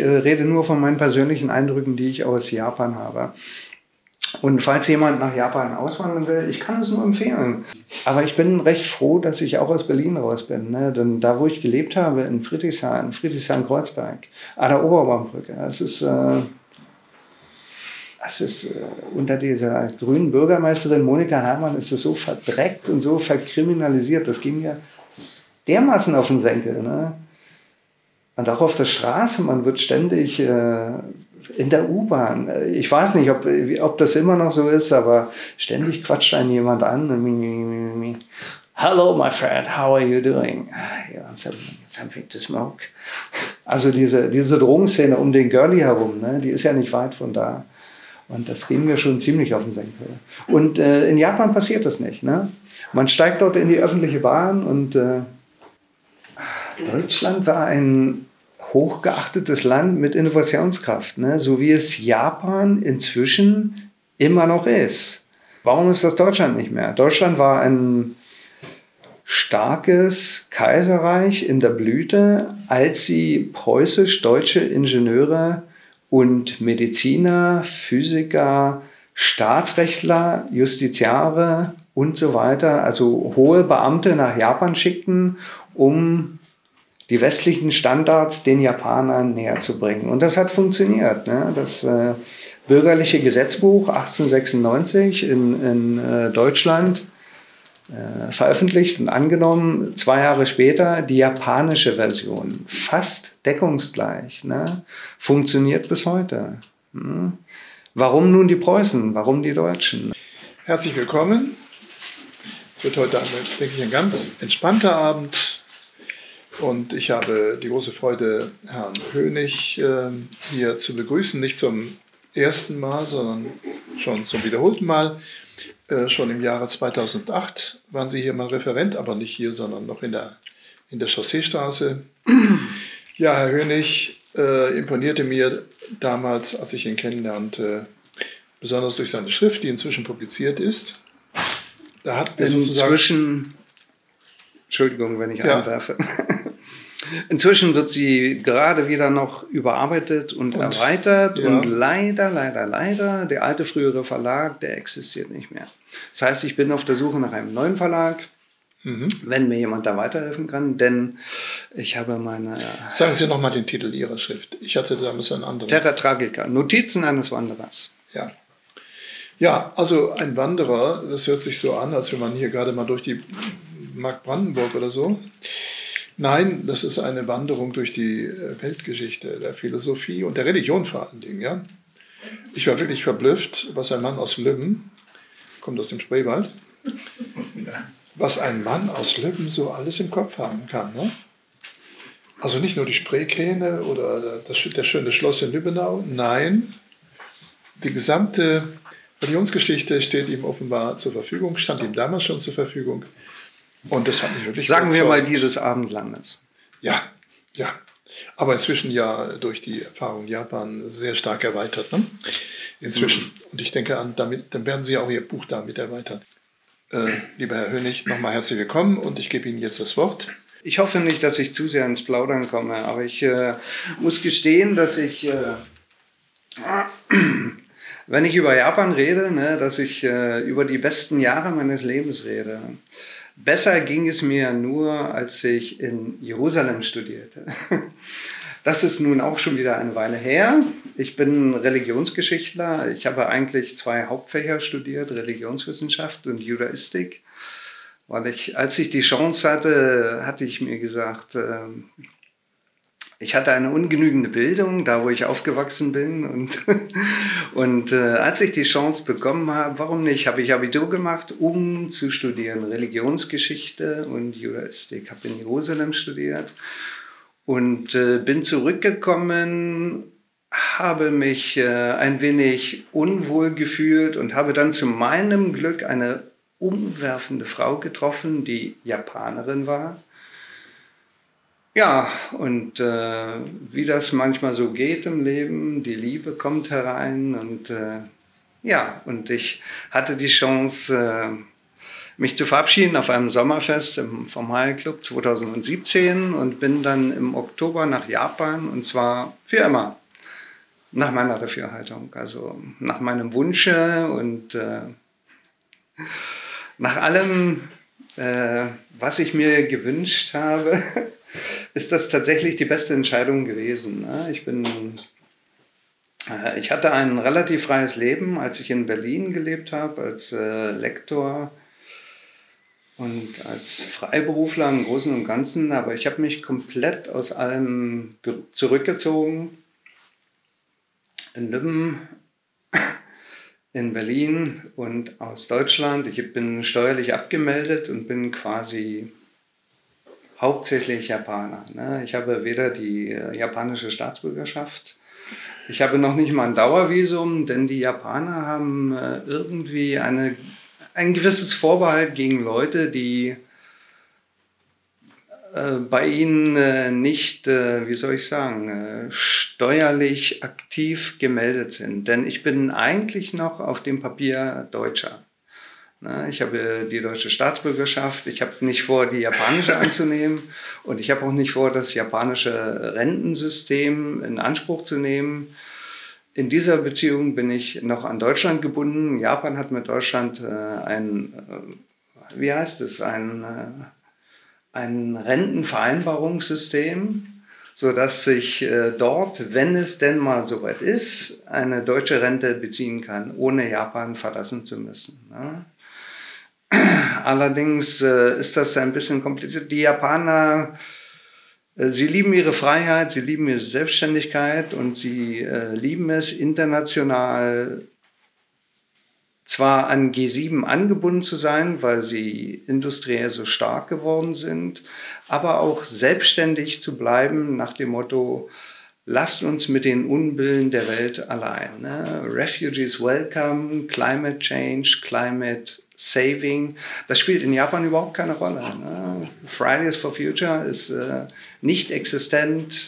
rede nur von meinen persönlichen Eindrücken, die ich aus Japan habe. Und falls jemand nach Japan auswandern will, ich kann es nur empfehlen. Aber ich bin recht froh, dass ich auch aus Berlin raus bin. Ne? Denn da, wo ich gelebt habe, in Friedrichshain-Kreuzberg, an der Oberbaumbrücke, es ist unter dieser grünen Bürgermeisterin Monika Herrmann ist es so verdreckt und so verkriminalisiert. Das ging mir dermaßen auf den Senkel. Ne? Und auch auf der Straße, man wird ständig in der U-Bahn. Ich weiß nicht, ob das immer noch so ist, aber ständig quatscht einen jemand an. Hello, my friend, how are you doing? You want something to smoke? Also diese Drogenszene um den Girlie herum, ne, die ist ja nicht weit von da. Und das ging mir schon ziemlich auf den Senkel. Und in Japan passiert das nicht. Ne? Man steigt dort in die öffentliche Bahn und Deutschland war ein hochgeachtetes Land mit Innovationskraft, ne? So wie es Japan inzwischen immer noch ist. Warum ist das Deutschland nicht mehr? Deutschland war ein starkes Kaiserreich in der Blüte, als sie preußisch-deutsche Ingenieure und Mediziner, Physiker, Staatsrechtler, Justiziare und so weiter, also hohe Beamte nach Japan schickten, um die westlichen Standards den Japanern näher zu bringen. Und das hat funktioniert. Ne? Das bürgerliche Gesetzbuch 1896 in Deutschland veröffentlicht und angenommen, 2 Jahre später die japanische Version, fast deckungsgleich, ne? Funktioniert bis heute. Hm? Warum nun die Preußen? Warum die Deutschen? Herzlich willkommen. Es wird heute, denke ich, ein ganz entspannter Abend. Und ich habe die große Freude, Herrn Hönig hier zu begrüßen, nicht zum ersten Mal, sondern schon zum wiederholten Mal. Schon im Jahre 2008 waren Sie hier mal Referent, aber nicht hier, sondern noch in der Chausseestraße. Ja, Herr Hönig imponierte mir damals, als ich ihn kennenlernte, besonders durch seine Schrift, die inzwischen publiziert ist. Da hat mir inzwischen, Entschuldigung, wenn ich einwerfe. Inzwischen wird sie gerade wieder noch überarbeitet und erweitert. Ja. Und leider, der alte frühere Verlag, der existiert nicht mehr. Das heißt, ich bin auf der Suche nach einem neuen Verlag, wenn mir jemand da weiterhelfen kann, denn ich habe meine... Sagen Sie nochmal den Titel Ihrer Schrift. Ich hatte damals einen anderen. Terra Tragica, Notizen eines Wanderers. Ja. Ja, also ein Wanderer, das hört sich so an, als wenn man hier gerade mal durch die Mark Brandenburg oder so... Nein, das ist eine Wanderung durch die Weltgeschichte, der Philosophie und der Religion vor allen Dingen. Ja? Ich war wirklich verblüfft, was ein Mann aus Lübben, kommt aus dem Spreewald, was ein Mann aus Lübben so alles im Kopf haben kann. Ne? Also nicht nur die Spreekähne oder der schöne Schloss in Lübbenau, nein, die gesamte Religionsgeschichte steht ihm offenbar zur Verfügung, stand ihm damals schon zur Verfügung. Und das hat mich wirklich Sagen wir mal die des Abendlandes. Ja, ja. Aber inzwischen ja durch die Erfahrung Japan sehr stark erweitert. Ne? Inzwischen. Und ich denke, dann werden Sie auch Ihr Buch damit erweitern. Lieber Herr Hönig, nochmal herzlich willkommen und ich gebe Ihnen jetzt das Wort. Ich hoffe nicht, dass ich zu sehr ins Plaudern komme, aber ich muss gestehen, dass ich, wenn ich über Japan rede, ne, dass ich über die besten Jahre meines Lebens rede. Besser ging es mir nur, als ich in Jerusalem studierte. Das ist nun auch schon wieder eine Weile her. Ich bin Religionsgeschichtler. Ich habe eigentlich 2 Hauptfächer studiert, Religionswissenschaft und Judaistik. Weil als ich die Chance hatte ich mir gesagt, ich hatte eine ungenügende Bildung, da wo ich aufgewachsen bin. Und als ich die Chance bekommen habe, warum nicht, habe ich Abitur gemacht, um zu studieren Religionsgeschichte und Judaistik. Ich habe in Jerusalem studiert und bin zurückgekommen, habe mich ein wenig unwohl gefühlt und habe dann zu meinem Glück eine umwerfende Frau getroffen, die Japanerin war. Ja, und wie das manchmal so geht im Leben, die Liebe kommt herein und und ich hatte die Chance, mich zu verabschieden auf einem Sommerfest vom High Club 2017 und bin dann im Oktober nach Japan, und zwar für immer. Nach meiner Dafürhaltung, also nach meinem Wunsche und nach allem, was ich mir gewünscht habe, ist das tatsächlich die beste Entscheidung gewesen. Ich hatte ein relativ freies Leben, als ich in Berlin gelebt habe, als Lektor und als Freiberufler im Großen und Ganzen, aber ich habe mich komplett aus allem zurückgezogen. In Lübben, in Berlin und aus Deutschland. Ich bin steuerlich abgemeldet und bin quasi hauptsächlich Japaner. Ne? Ich habe weder die japanische Staatsbürgerschaft, ich habe noch nicht mal ein Dauervisum, denn die Japaner haben irgendwie ein gewisses Vorbehalt gegen Leute, die bei ihnen nicht, wie soll ich sagen, steuerlich aktiv gemeldet sind. Denn ich bin eigentlich noch auf dem Papier Deutscher. Ich habe die deutsche Staatsbürgerschaft, ich habe nicht vor, die japanische anzunehmen und ich habe auch nicht vor, das japanische Rentensystem in Anspruch zu nehmen. In dieser Beziehung bin ich noch an Deutschland gebunden. Japan hat mit Deutschland ein Rentenvereinbarungssystem, sodass ich dort, wenn es denn mal soweit ist, eine deutsche Rente beziehen kann, ohne Japan verlassen zu müssen. Ne? Allerdings ist das ein bisschen kompliziert. Die Japaner, sie lieben ihre Freiheit, sie lieben ihre Selbstständigkeit und sie lieben es, international zwar an G7 angebunden zu sein, weil sie industriell so stark geworden sind, aber auch selbstständig zu bleiben nach dem Motto, lasst uns mit den Unbillen der Welt allein. Ne? Refugees welcome, climate change, climate saving, das spielt in Japan überhaupt keine Rolle. Ne? Fridays for Future ist nicht existent,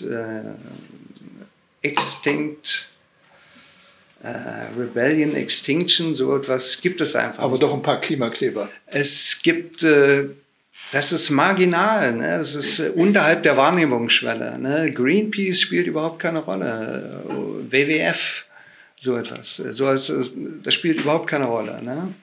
extinct, Rebellion, Extinction, so etwas gibt es einfach. Aber doch ein paar Klimakleber. Es gibt, das ist marginal, ne? Das ist unterhalb der Wahrnehmungsschwelle. Ne? Greenpeace spielt überhaupt keine Rolle. WWF, so etwas. Das spielt überhaupt keine Rolle. Ne?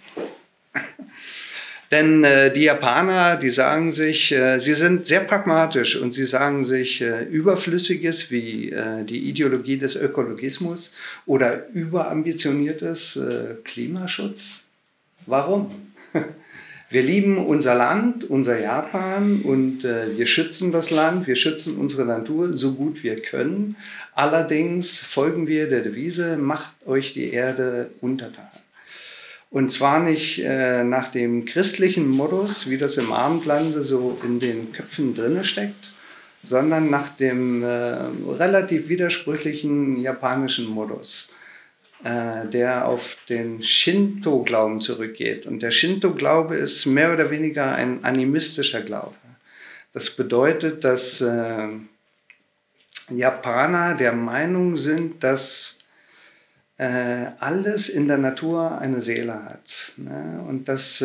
Denn die Japaner, die sagen sich, sie sind sehr pragmatisch und sie sagen sich, Überflüssiges wie die Ideologie des Ökologismus oder überambitioniertes Klimaschutz. Warum? Wir lieben unser Land, unser Japan und wir schützen das Land, wir schützen unsere Natur so gut wir können. Allerdings folgen wir der Devise, macht euch die Erde untertan. Und zwar nicht nach dem christlichen Modus, wie das im Abendlande so in den Köpfen drinne steckt, sondern nach dem relativ widersprüchlichen japanischen Modus, der auf den Shinto-Glauben zurückgeht. Und der Shinto-Glaube ist mehr oder weniger ein animistischer Glaube. Das bedeutet, dass Japaner der Meinung sind, dass alles in der Natur eine Seele hat. Ne? Und dass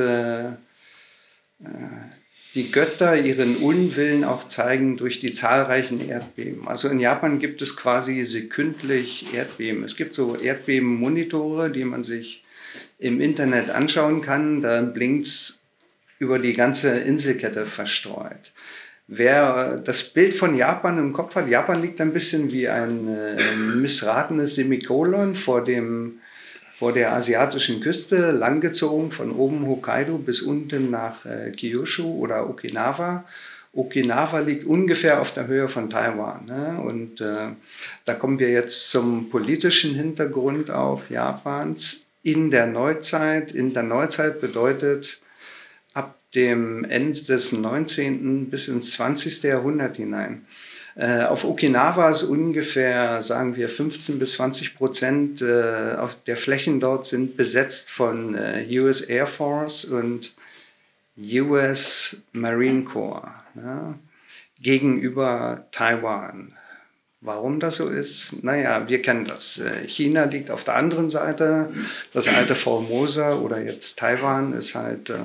die Götter ihren Unwillen auch zeigen durch die zahlreichen Erdbeben. Also in Japan gibt es quasi sekündlich Erdbeben. Es gibt so Erdbebenmonitore, die man sich im Internet anschauen kann. Da blinkt es über die ganze Inselkette verstreut. Wer das Bild von Japan im Kopf hat, Japan liegt ein bisschen wie ein missratenes Semikolon vor der asiatischen Küste, langgezogen von oben Hokkaido bis unten nach Kyushu oder Okinawa. Okinawa liegt ungefähr auf der Höhe von Taiwan. Ne? Und da kommen wir jetzt zum politischen Hintergrund auch Japans in der Neuzeit. In der Neuzeit bedeutet dem Ende des 19. bis ins 20. Jahrhundert hinein. Auf Okinawa ist ungefähr, sagen wir, 15-20% der Flächen dort sind besetzt von US Air Force und US Marine Corps, ja, gegenüber Taiwan. Warum das so ist? Naja, wir kennen das. China liegt auf der anderen Seite. Das alte Formosa oder jetzt Taiwan ist halt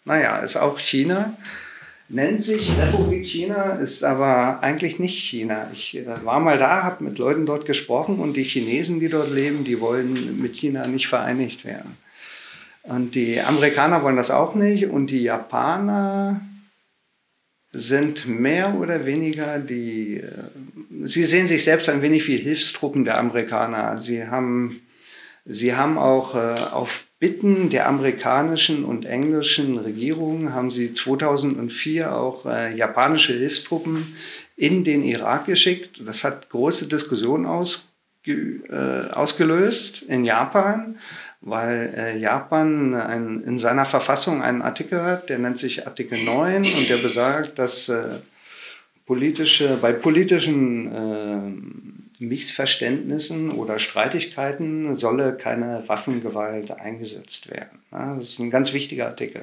naja, ist auch China. Nennt sich Republik China, ist aber eigentlich nicht China. Ich war mal da, habe mit Leuten dort gesprochen und die Chinesen, die dort leben, die wollen mit China nicht vereinigt werden. Und die Amerikaner wollen das auch nicht und die Japaner sind mehr oder weniger sie sehen sich selbst ein wenig wie Hilfstruppen der Amerikaner. Sie haben auch auf Bitten der amerikanischen und englischen Regierungen haben sie 2004 auch japanische Hilfstruppen in den Irak geschickt. Das hat große Diskussionen ausgelöst in Japan, weil Japan in seiner Verfassung einen Artikel hat, der nennt sich Artikel 9 und der besagt, dass bei politischen Missverständnissen oder Streitigkeiten solle keine Waffengewalt eingesetzt werden. Das ist ein ganz wichtiger Artikel,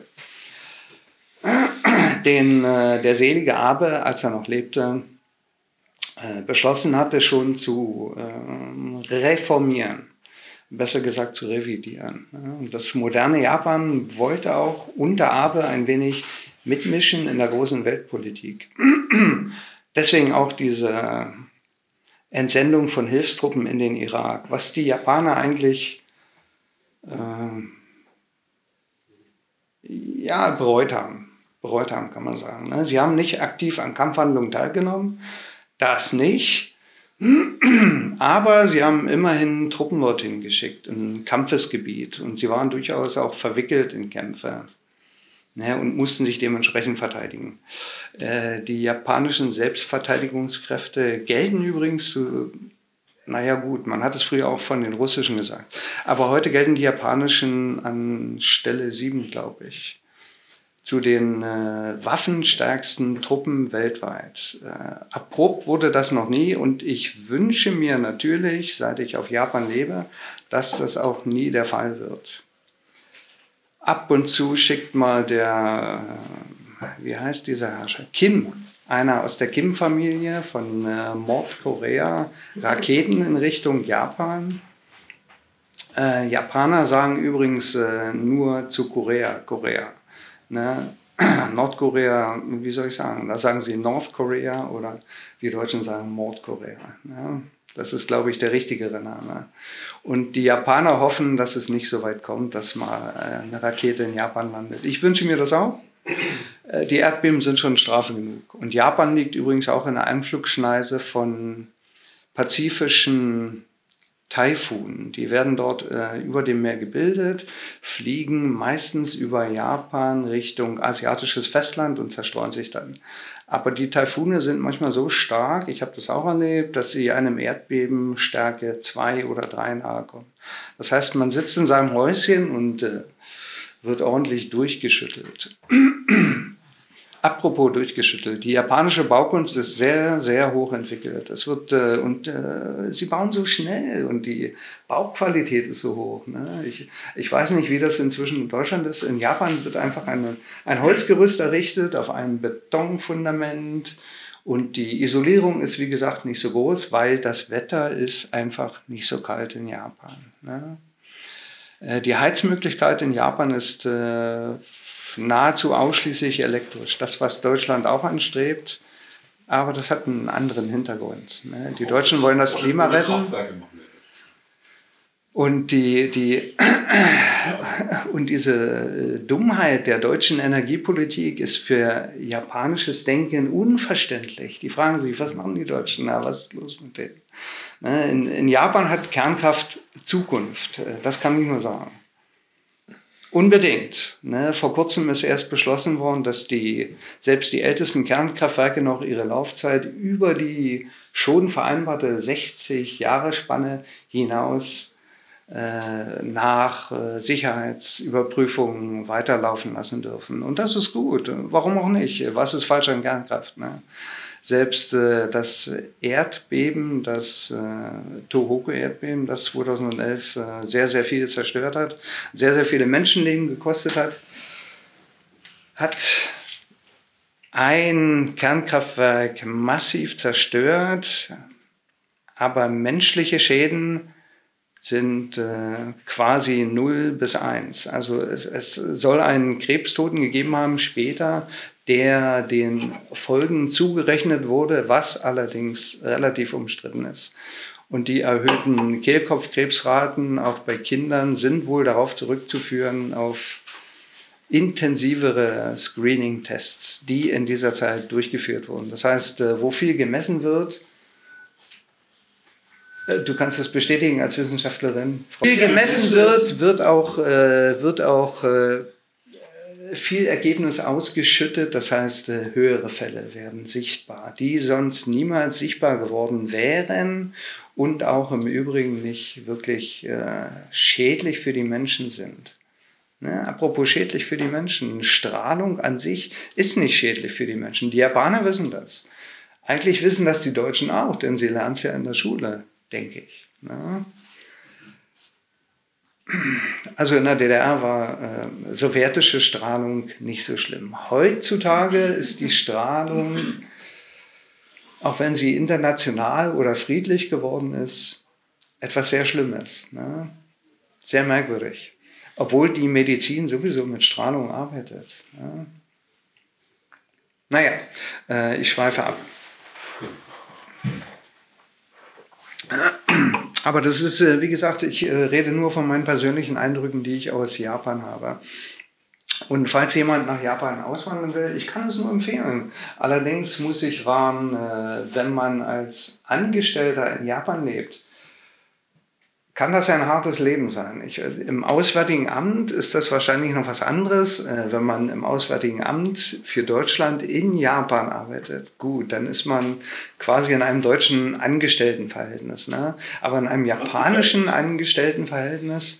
den der selige Abe, als er noch lebte, beschlossen hatte, schon zu reformieren, besser gesagt zu revidieren. Und das moderne Japan wollte auch unter Abe ein wenig mitmischen in der großen Weltpolitik. Deswegen auch diese Entsendung von Hilfstruppen in den Irak, was die Japaner eigentlich bereut haben, kann man sagen. Sie haben nicht aktiv an Kampfhandlungen teilgenommen, das nicht, aber sie haben immerhin Truppen dorthin geschickt, in ein Kampfesgebiet und sie waren durchaus auch verwickelt in Kämpfe. Und mussten sich dementsprechend verteidigen. Die japanischen Selbstverteidigungskräfte gelten übrigens naja gut, man hat es früher auch von den russischen gesagt, aber heute gelten die japanischen an Stelle 7, glaube ich, zu den waffenstärksten Truppen weltweit. Erprobt wurde das noch nie und ich wünsche mir natürlich, seit ich auf Japan lebe, dass das auch nie der Fall wird. Ab und zu schickt mal wie heißt dieser Herrscher? Kim, einer aus der Kim-Familie von Nordkorea, Raketen in Richtung Japan. Japaner sagen übrigens nur zu Korea. Ne? Nordkorea, wie soll ich sagen? Da sagen sie North Korea oder die Deutschen sagen Nordkorea. Ne? Das ist, glaube ich, der richtigere Name. Und die Japaner hoffen, dass es nicht so weit kommt, dass mal eine Rakete in Japan landet. Ich wünsche mir das auch. Die Erdbeben sind schon Strafe genug. Und Japan liegt übrigens auch in der Einflugschneise von pazifischen Taifunen. Die werden dort über dem Meer gebildet, fliegen meistens über Japan Richtung asiatisches Festland und zerstreuen sich dann. Aber die Taifune sind manchmal so stark, ich habe das auch erlebt, dass sie einem Erdbeben Stärke 2 oder 3 nahe kommen. Das heißt, man sitzt in seinem Häuschen und wird ordentlich durchgeschüttelt. Apropos durchgeschüttelt, die japanische Baukunst ist sehr, sehr hoch entwickelt. Sie bauen so schnell und die Bauqualität ist so hoch. Ne? Ich weiß nicht, wie das inzwischen in Deutschland ist. In Japan wird einfach ein Holzgerüst errichtet auf einem Betonfundament und die Isolierung ist, wie gesagt, nicht so groß, weil das Wetter ist einfach nicht so kalt in Japan. Ne? Die Heizmöglichkeit in Japan ist nahezu ausschließlich elektrisch. Das, was Deutschland auch anstrebt, aber das hat einen anderen Hintergrund. Ne? Die Deutschen wollen das Klima retten. Und und diese Dummheit der deutschen Energiepolitik ist für japanisches Denken unverständlich. Die fragen sich, was machen die Deutschen? Na, was ist los mit denen? Ne? In Japan hat Kernkraft Zukunft. Das kann ich nur sagen. Unbedingt. Ne? Vor kurzem ist erst beschlossen worden, dass selbst die ältesten Kernkraftwerke noch ihre Laufzeit über die schon vereinbarte 60-Jahre-Spanne hinaus nach Sicherheitsüberprüfungen weiterlaufen lassen dürfen. Und das ist gut. Warum auch nicht? Was ist falsch an Kernkraft? Ne? Selbst das Erdbeben, das Tohoku-Erdbeben, das 2011 sehr, sehr viel zerstört hat, sehr, sehr viele Menschenleben gekostet hat, hat ein sind quasi 0 bis 1. Also es soll einen Krebstoten gegeben haben später, der den Folgen zugerechnet wurde, was allerdings relativ umstritten ist. Und die erhöhten Kehlkopfkrebsraten auch bei Kindern sind wohl darauf zurückzuführen, auf intensivere Screening-Tests, die in dieser Zeit durchgeführt wurden. Das heißt, wo viel gemessen wird, du kannst es bestätigen als Wissenschaftlerin, wo viel gemessen wird, wird auch viel Ergebnis ausgeschüttet, das heißt, höhere Fälle werden sichtbar, die sonst niemals sichtbar geworden wären und auch im Übrigen nicht wirklich schädlich für die Menschen sind. Ne? Apropos schädlich für die Menschen, Strahlung an sich ist nicht schädlich für die Menschen. Die Japaner wissen das. Eigentlich wissen das die Deutschen auch, denn sie lernen es ja in der Schule, denke ich. Ne? Also in der DDR war sowjetische Strahlung nicht so schlimm. Heutzutage ist die Strahlung, auch wenn sie international oder friedlich geworden ist, etwas sehr Schlimmes. Ne? Sehr merkwürdig. Obwohl die Medizin sowieso mit Strahlung arbeitet. Ne? Naja, ich schweife ab. Aber das ist, wie gesagt, ich rede nur von meinen persönlichen Eindrücken, die ich aus Japan habe. Und falls jemand nach Japan auswandern will, ich kann es nur empfehlen. Allerdings muss ich warnen, wenn man als Angestellter in Japan lebt, kann das ein hartes Leben sein. Im Auswärtigen Amt ist das wahrscheinlich noch was anderes. Wenn man im Auswärtigen Amt für Deutschland in Japan arbeitet, gut, dann ist man quasi in einem deutschen Angestelltenverhältnis. Ne? Aber in einem japanischen Angestelltenverhältnis,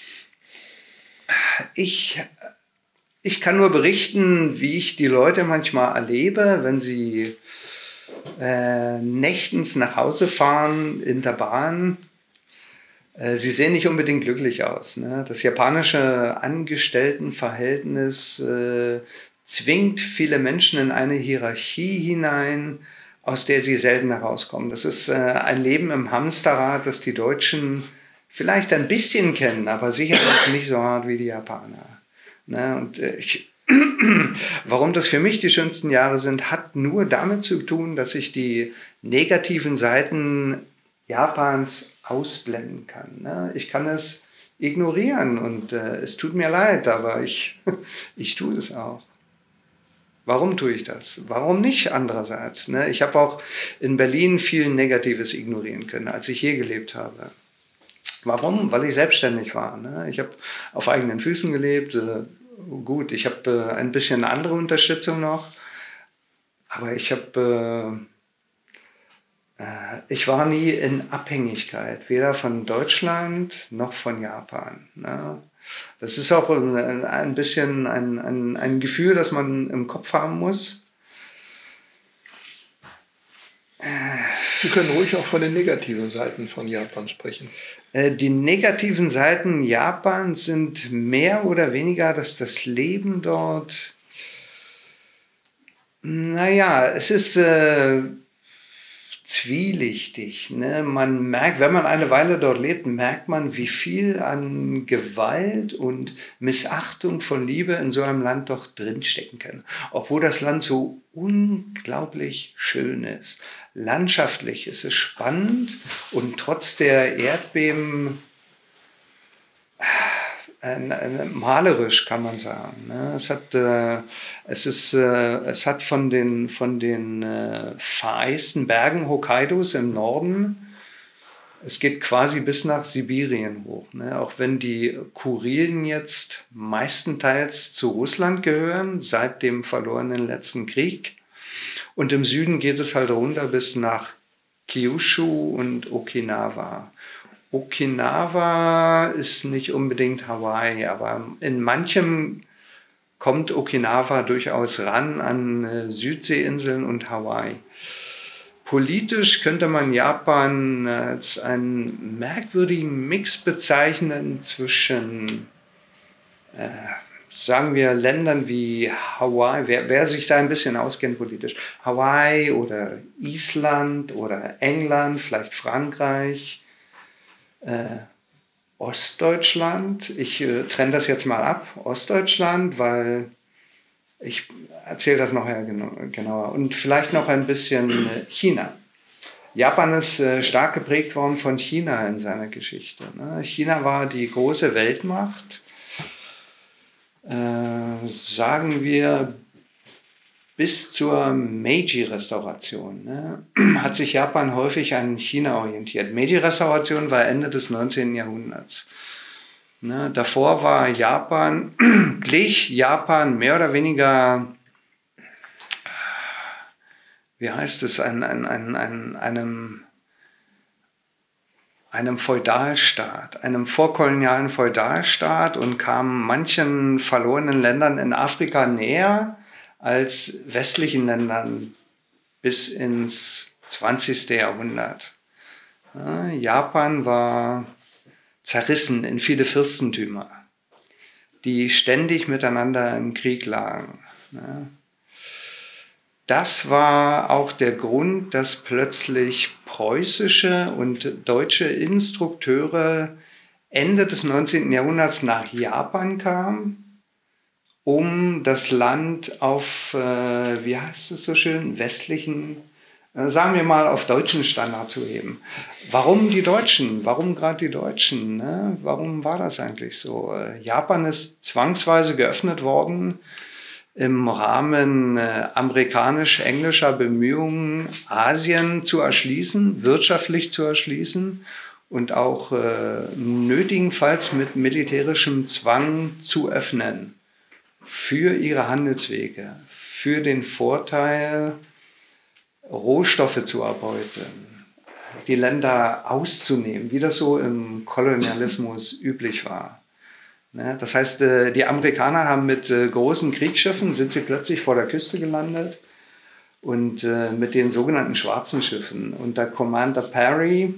ich kann nur berichten, wie ich die Leute manchmal erlebe, wenn sie nächtens nach Hause fahren in der Bahn. Sie sehen nicht unbedingt glücklich aus. Ne? Das japanische Angestelltenverhältnis zwingt viele Menschen in eine Hierarchie hinein, aus der sie selten herauskommen. Das ist ein Leben im Hamsterrad, das die Deutschen vielleicht ein bisschen kennen, aber sicher nicht so hart wie die Japaner. Ne? Und warum das für mich die schönsten Jahre sind, hat nur damit zu tun, dass ich die negativen Seiten Japans ausblenden kann. Ne? Ich kann es ignorieren und es tut mir leid, aber ich tue es auch. Warum tue ich das? Warum nicht andererseits? Ne? Ich habe auch in Berlin viel Negatives ignorieren können, als ich hier gelebt habe. Warum? Weil ich selbstständig war. Ne? Ich habe auf eigenen Füßen gelebt. Gut, ich habe ein bisschen andere Unterstützung noch, aber ich war nie in Abhängigkeit, weder von Deutschland noch von Japan. Ne? Das ist auch ein bisschen ein Gefühl, das man im Kopf haben muss. Sie können ruhig auch von den negativen Seiten von Japan sprechen. Die negativen Seiten Japans sind mehr oder weniger, dass das Leben dort, naja, es ist zwielichtig. Ne? Man merkt, wenn man eine Weile dort lebt, merkt man, wie viel an Gewalt und Missachtung von Liebe in so einem Land doch drinstecken kann. Obwohl das Land so unglaublich schön ist. Landschaftlich ist es spannend und trotz der Erdbeben malerisch, kann man sagen. Es hat von den vereisten Bergen Hokkaidos im Norden, es geht quasi bis nach Sibirien hoch. Auch wenn die Kurilen jetzt meistenteils zu Russland gehören, seit dem verlorenen letzten Krieg. Und im Süden geht es halt runter bis nach Kyushu und Okinawa. Okinawa ist nicht unbedingt Hawaii, aber in manchem kommt Okinawa durchaus ran an Südseeinseln und Hawaii. Politisch könnte man Japan als einen merkwürdigen Mix bezeichnen zwischen, sagen wir, Ländern wie Hawaii, wer sich da ein bisschen auskennt politisch, Hawaii oder Island oder England, vielleicht Frankreich, Ostdeutschland. Ich trenne das jetzt mal ab, Ostdeutschland, weil ich erzähle das nachher genauer. Und vielleicht noch ein bisschen China. Japan ist stark geprägt worden von China in seiner Geschichte. Ne? China war die große Weltmacht, sagen wir bis zur Meiji-Restauration. Ne? Hat sich Japan häufig an China orientiert. Meiji-Restauration war Ende des 19. Jahrhunderts. Ne? Davor war Japan, glich Japan mehr oder weniger, wie heißt es, einem Feudalstaat, einem vorkolonialen Feudalstaat und kam manchen verlorenen Ländern in Afrika näher als westlichen Ländern bis ins 20. Jahrhundert. Ja, Japan war zerrissen in viele Fürstentümer, die ständig miteinander im Krieg lagen. Ja. Das war auch der Grund, dass plötzlich preußische und deutsche Instrukteure Ende des 19. Jahrhunderts nach Japan kamen, um das Land auf, wie heißt es so schön, westlichen, sagen wir mal, auf deutschen Standard zu heben. Warum die Deutschen? Warum gerade die Deutschen? Ne? Warum war das eigentlich so? Japan ist zwangsweise geöffnet worden im Rahmen amerikanisch-englischer Bemühungen, Asien zu erschließen, wirtschaftlich zu erschließen und auch nötigenfalls mit militärischem Zwang zu öffnen für ihre Handelswege, für den Vorteil, Rohstoffe zu erbeuten, die Länder auszunehmen, wie das so im Kolonialismus üblich war. Das heißt, die Amerikaner haben mit großen Kriegsschiffen, sind sie plötzlich vor der Küste gelandet und mit den sogenannten schwarzen Schiffen unter Commander Perry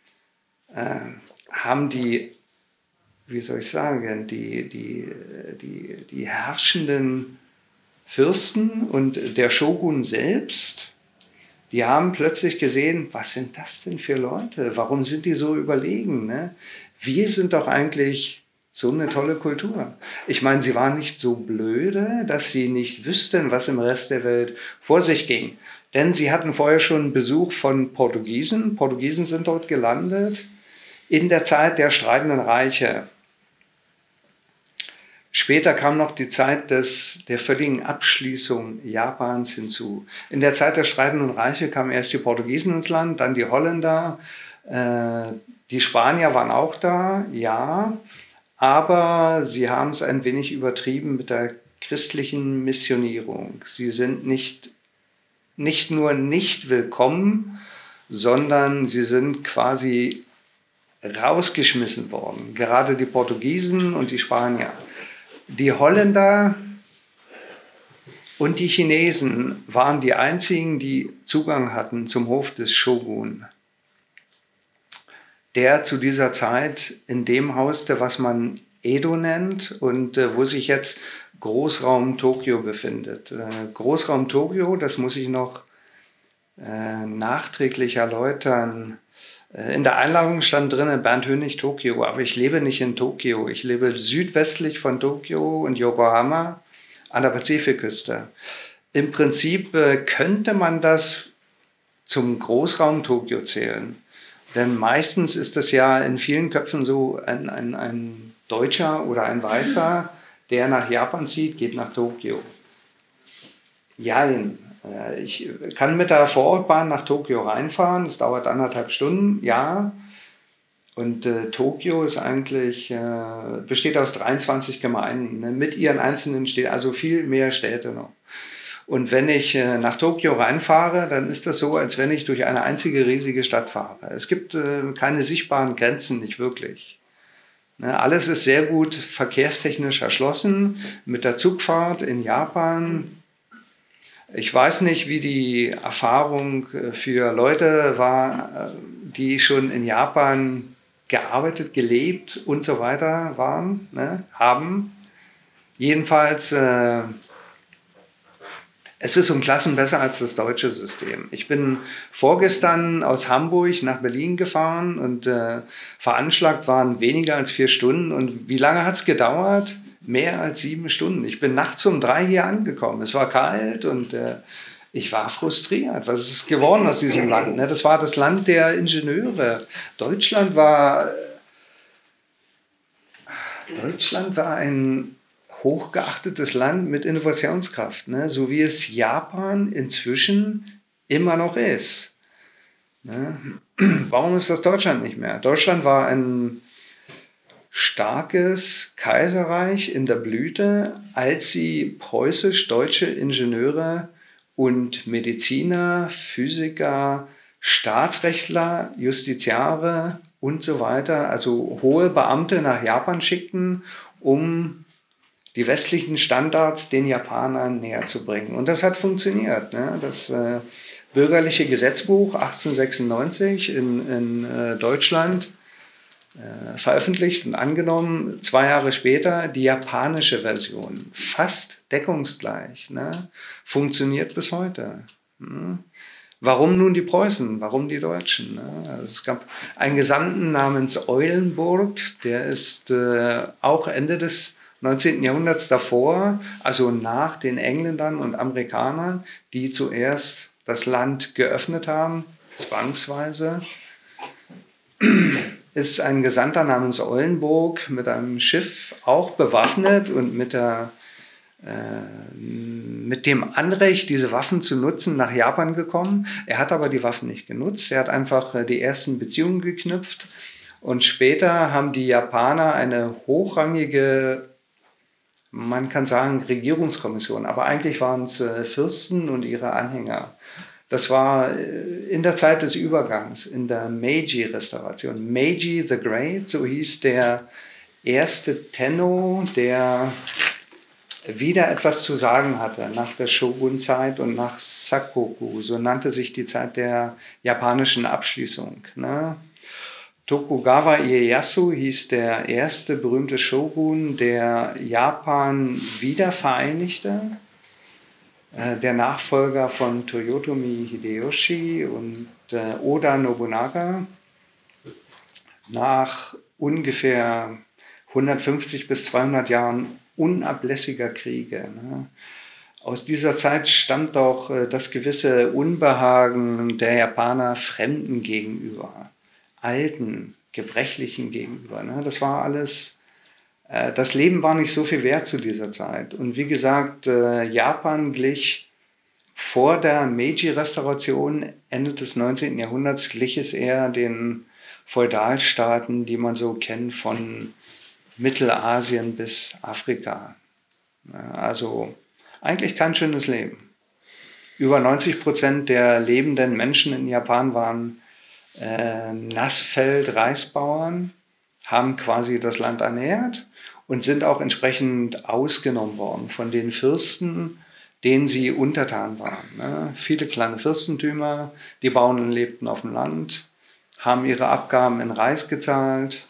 haben die, wie soll ich sagen, die herrschenden Fürsten und der Shogun selbst, die haben plötzlich gesehen, was sind das denn für Leute? Warum sind die so überlegen? Ne? Wir sind doch eigentlich so eine tolle Kultur. Ich meine, sie waren nicht so blöde, dass sie nicht wüssten, was im Rest der Welt vor sich ging. Denn sie hatten vorher schon Besuch von Portugiesen. Portugiesen sind dort gelandet in der Zeit der streitenden Reiche. Später kam noch die Zeit der völligen Abschließung Japans hinzu. In der Zeit der streitenden Reiche kamen erst die Portugiesen ins Land, dann die Holländer. Die Spanier waren auch da, ja, aber sie haben es ein wenig übertrieben mit der christlichen Missionierung. Sie sind nicht nur nicht willkommen, sondern sie sind quasi rausgeschmissen worden. Gerade die Portugiesen und die Spanier. Die Holländer und die Chinesen waren die einzigen, die Zugang hatten zum Hof des Shogun, der zu dieser Zeit in dem hauste, was man Edo nennt und wo sich jetzt Großraum Tokio befindet. Großraum Tokio, das muss ich noch nachträglich erläutern. In der Einladung stand drin Bernd Hönig Tokio, aber ich lebe nicht in Tokio. Ich lebe südwestlich von Tokio und Yokohama an der Pazifikküste. Im Prinzip könnte man das zum Großraum Tokio zählen. Denn meistens ist es ja in vielen Köpfen so, ein Deutscher oder ein Weißer, der nach Japan zieht, geht nach Tokio. Jein. Ich kann mit der Vorortbahn nach Tokio reinfahren, es dauert 1,5 Stunden, ja. Und Tokio ist eigentlich, besteht aus 23 Gemeinden, ne, mit ihren einzelnen Städten, also viel mehr Städte noch. Und wenn ich nach Tokio reinfahre, dann ist das so, als wenn ich durch eine einzige riesige Stadt fahre. Es gibt keine sichtbaren Grenzen, nicht wirklich. Ne, alles ist sehr gut verkehrstechnisch erschlossen mit der Zugfahrt in Japan. Ich weiß nicht, wie die Erfahrung für Leute war, die schon in Japan gearbeitet, gelebt und so weiter haben. Jedenfalls Es ist um Klassen besser als das deutsche System. Ich bin vorgestern aus Hamburg nach Berlin gefahren und veranschlagt waren weniger als 4 Stunden. Und wie lange hat es gedauert? Mehr als 7 Stunden. Ich bin nachts um 3 hier angekommen. Es war kalt und ich war frustriert. Was ist geworden aus diesem Land? Ne? Das war das Land der Ingenieure. Deutschland war ein hochgeachtetes Land mit Innovationskraft, ne? So wie es Japan inzwischen immer noch ist. Ne? Warum ist das Deutschland nicht mehr? Deutschland war ein starkes Kaiserreich in der Blüte, als sie preußisch-deutsche Ingenieure und Mediziner, Physiker, Staatsrechtler, Justiziare und so weiter, also hohe Beamte nach Japan schickten, um die westlichen Standards den Japanern näher zu bringen. Und das hat funktioniert. Ne? Das bürgerliche Gesetzbuch 1896 in Deutschland veröffentlicht und angenommen, 2 Jahre später die japanische Version, fast deckungsgleich, ne? Funktioniert bis heute. Ne? Warum nun die Preußen? Warum die Deutschen? Ne? Also es gab einen Gesandten namens Eulenburg, der ist auch Ende des 19. Jahrhunderts davor, also nach den Engländern und Amerikanern, die zuerst das Land geöffnet haben, zwangsweise, ist ein Gesandter namens Eulenburg mit einem Schiff auch bewaffnet und mit dem Anrecht, diese Waffen zu nutzen, nach Japan gekommen. Er hat aber die Waffen nicht genutzt. Er hat einfach die ersten Beziehungen geknüpft. Und später haben die Japaner eine hochrangige, man kann sagen, Regierungskommission, aber eigentlich waren es Fürsten und ihre Anhänger. Das war in der Zeit des Übergangs, in der Meiji-Restauration. Meiji the Great, so hieß der erste Tenno, der wieder etwas zu sagen hatte nach der Shogun-Zeit und nach Sakoku. So nannte sich die Zeit der japanischen Abschließung. Ne? Tokugawa Ieyasu hieß der erste berühmte Shogun, der Japan wieder vereinigte. Der Nachfolger von Toyotomi Hideyoshi und Oda Nobunaga. Nach ungefähr 150 bis 200 Jahren unablässiger Kriege. Ne? Aus dieser Zeit stammt auch das gewisse Unbehagen der Japaner Fremden gegenüber, Alten, Gebrechlichen gegenüber. Ne? Das war alles, das Leben war nicht so viel wert zu dieser Zeit. Und wie gesagt, Japan glich vor der Meiji-Restauration, Ende des 19. Jahrhunderts, glich es eher den Feudalstaaten, die man so kennt von Mittelasien bis Afrika. Also eigentlich kein schönes Leben. Über 90% der lebenden Menschen in Japan waren Nassfeld-Reisbauern, haben quasi das Land ernährt und sind auch entsprechend ausgenommen worden von den Fürsten, denen sie untertan waren. Viele kleine Fürstentümer, die Bauern lebten auf dem Land, haben ihre Abgaben in Reis gezahlt.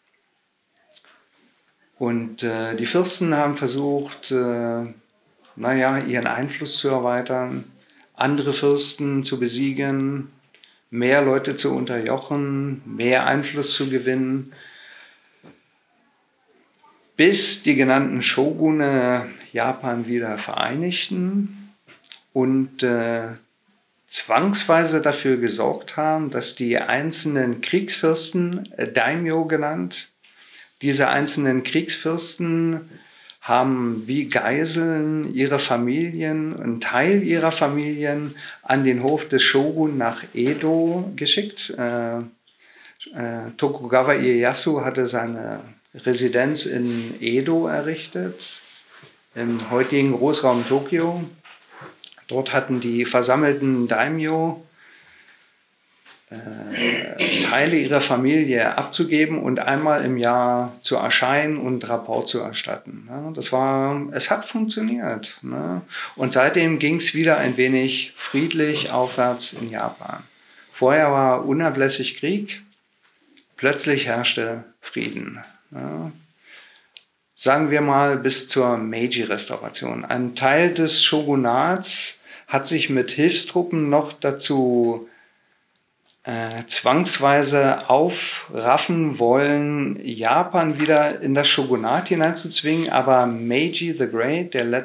Und die Fürsten haben versucht, ihren Einfluss zu erweitern, andere Fürsten zu besiegen, mehr Leute zu unterjochen, mehr Einfluss zu gewinnen, bis die genannten Shogune Japan wieder vereinigten und zwangsweise dafür gesorgt haben, dass die einzelnen Kriegsfürsten, Daimyo genannt, diese einzelnen Kriegsfürsten haben wie Geiseln ihre Familien, einen Teil ihrer Familien an den Hof des Shogun nach Edo geschickt. Tokugawa Ieyasu hatte seine Residenz in Edo errichtet, im heutigen Großraum Tokio. Dort hatten die versammelten Daimyo Teile ihrer Familie abzugeben und einmal im Jahr zu erscheinen und Rapport zu erstatten. Es hat funktioniert. Und seitdem ging es wieder ein wenig friedlich aufwärts in Japan. Vorher war unablässig Krieg, plötzlich herrschte Frieden. Sagen wir mal bis zur Meiji-Restauration. Ein Teil des Shogunats hat sich mit Hilfstruppen noch dazu zwangsweise aufraffen wollen, Japan wieder in das Shogunat hineinzuzwingen, aber Meiji the Great, der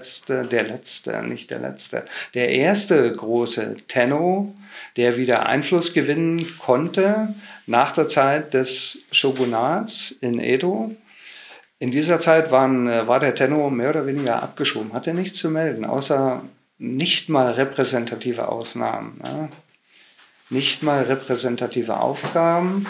erste große Tenno, der wieder Einfluss gewinnen konnte nach der Zeit des Shogunats in Edo. In dieser Zeit war der Tenno mehr oder weniger abgeschoben, hatte nichts zu melden, außer nicht mal repräsentative Aufnahmen. Ja. Nicht mal repräsentative Aufgaben.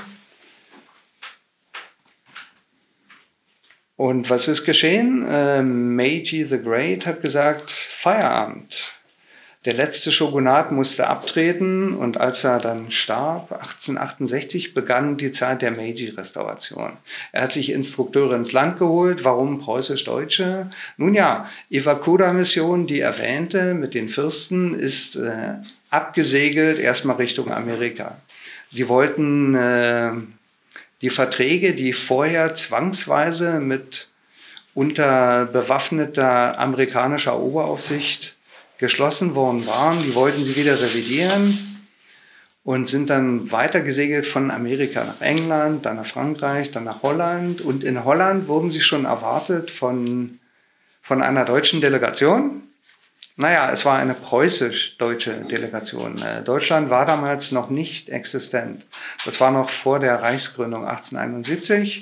Und was ist geschehen? Meiji the Great hat gesagt, Feierabend. Der letzte Shogunat musste abtreten und als er dann starb, 1868, begann die Zeit der Meiji-Restauration. Er hat sich Instrukteure ins Land geholt. Warum preußisch-Deutsche? Nun ja, Iwakura-Mission, die erwähnte, mit den Fürsten, ist abgesegelt erstmal Richtung Amerika. Sie wollten die Verträge, die vorher zwangsweise unter bewaffneter amerikanischer Oberaufsicht geschlossen worden waren, die wollten sie wieder revidieren und sind dann weiter gesegelt von Amerika nach England, dann nach Frankreich, dann nach Holland. Und in Holland wurden sie schon erwartet von einer deutschen Delegation. Naja, es war eine preußisch-deutsche Delegation. Deutschland war damals noch nicht existent. Das war noch vor der Reichsgründung 1871.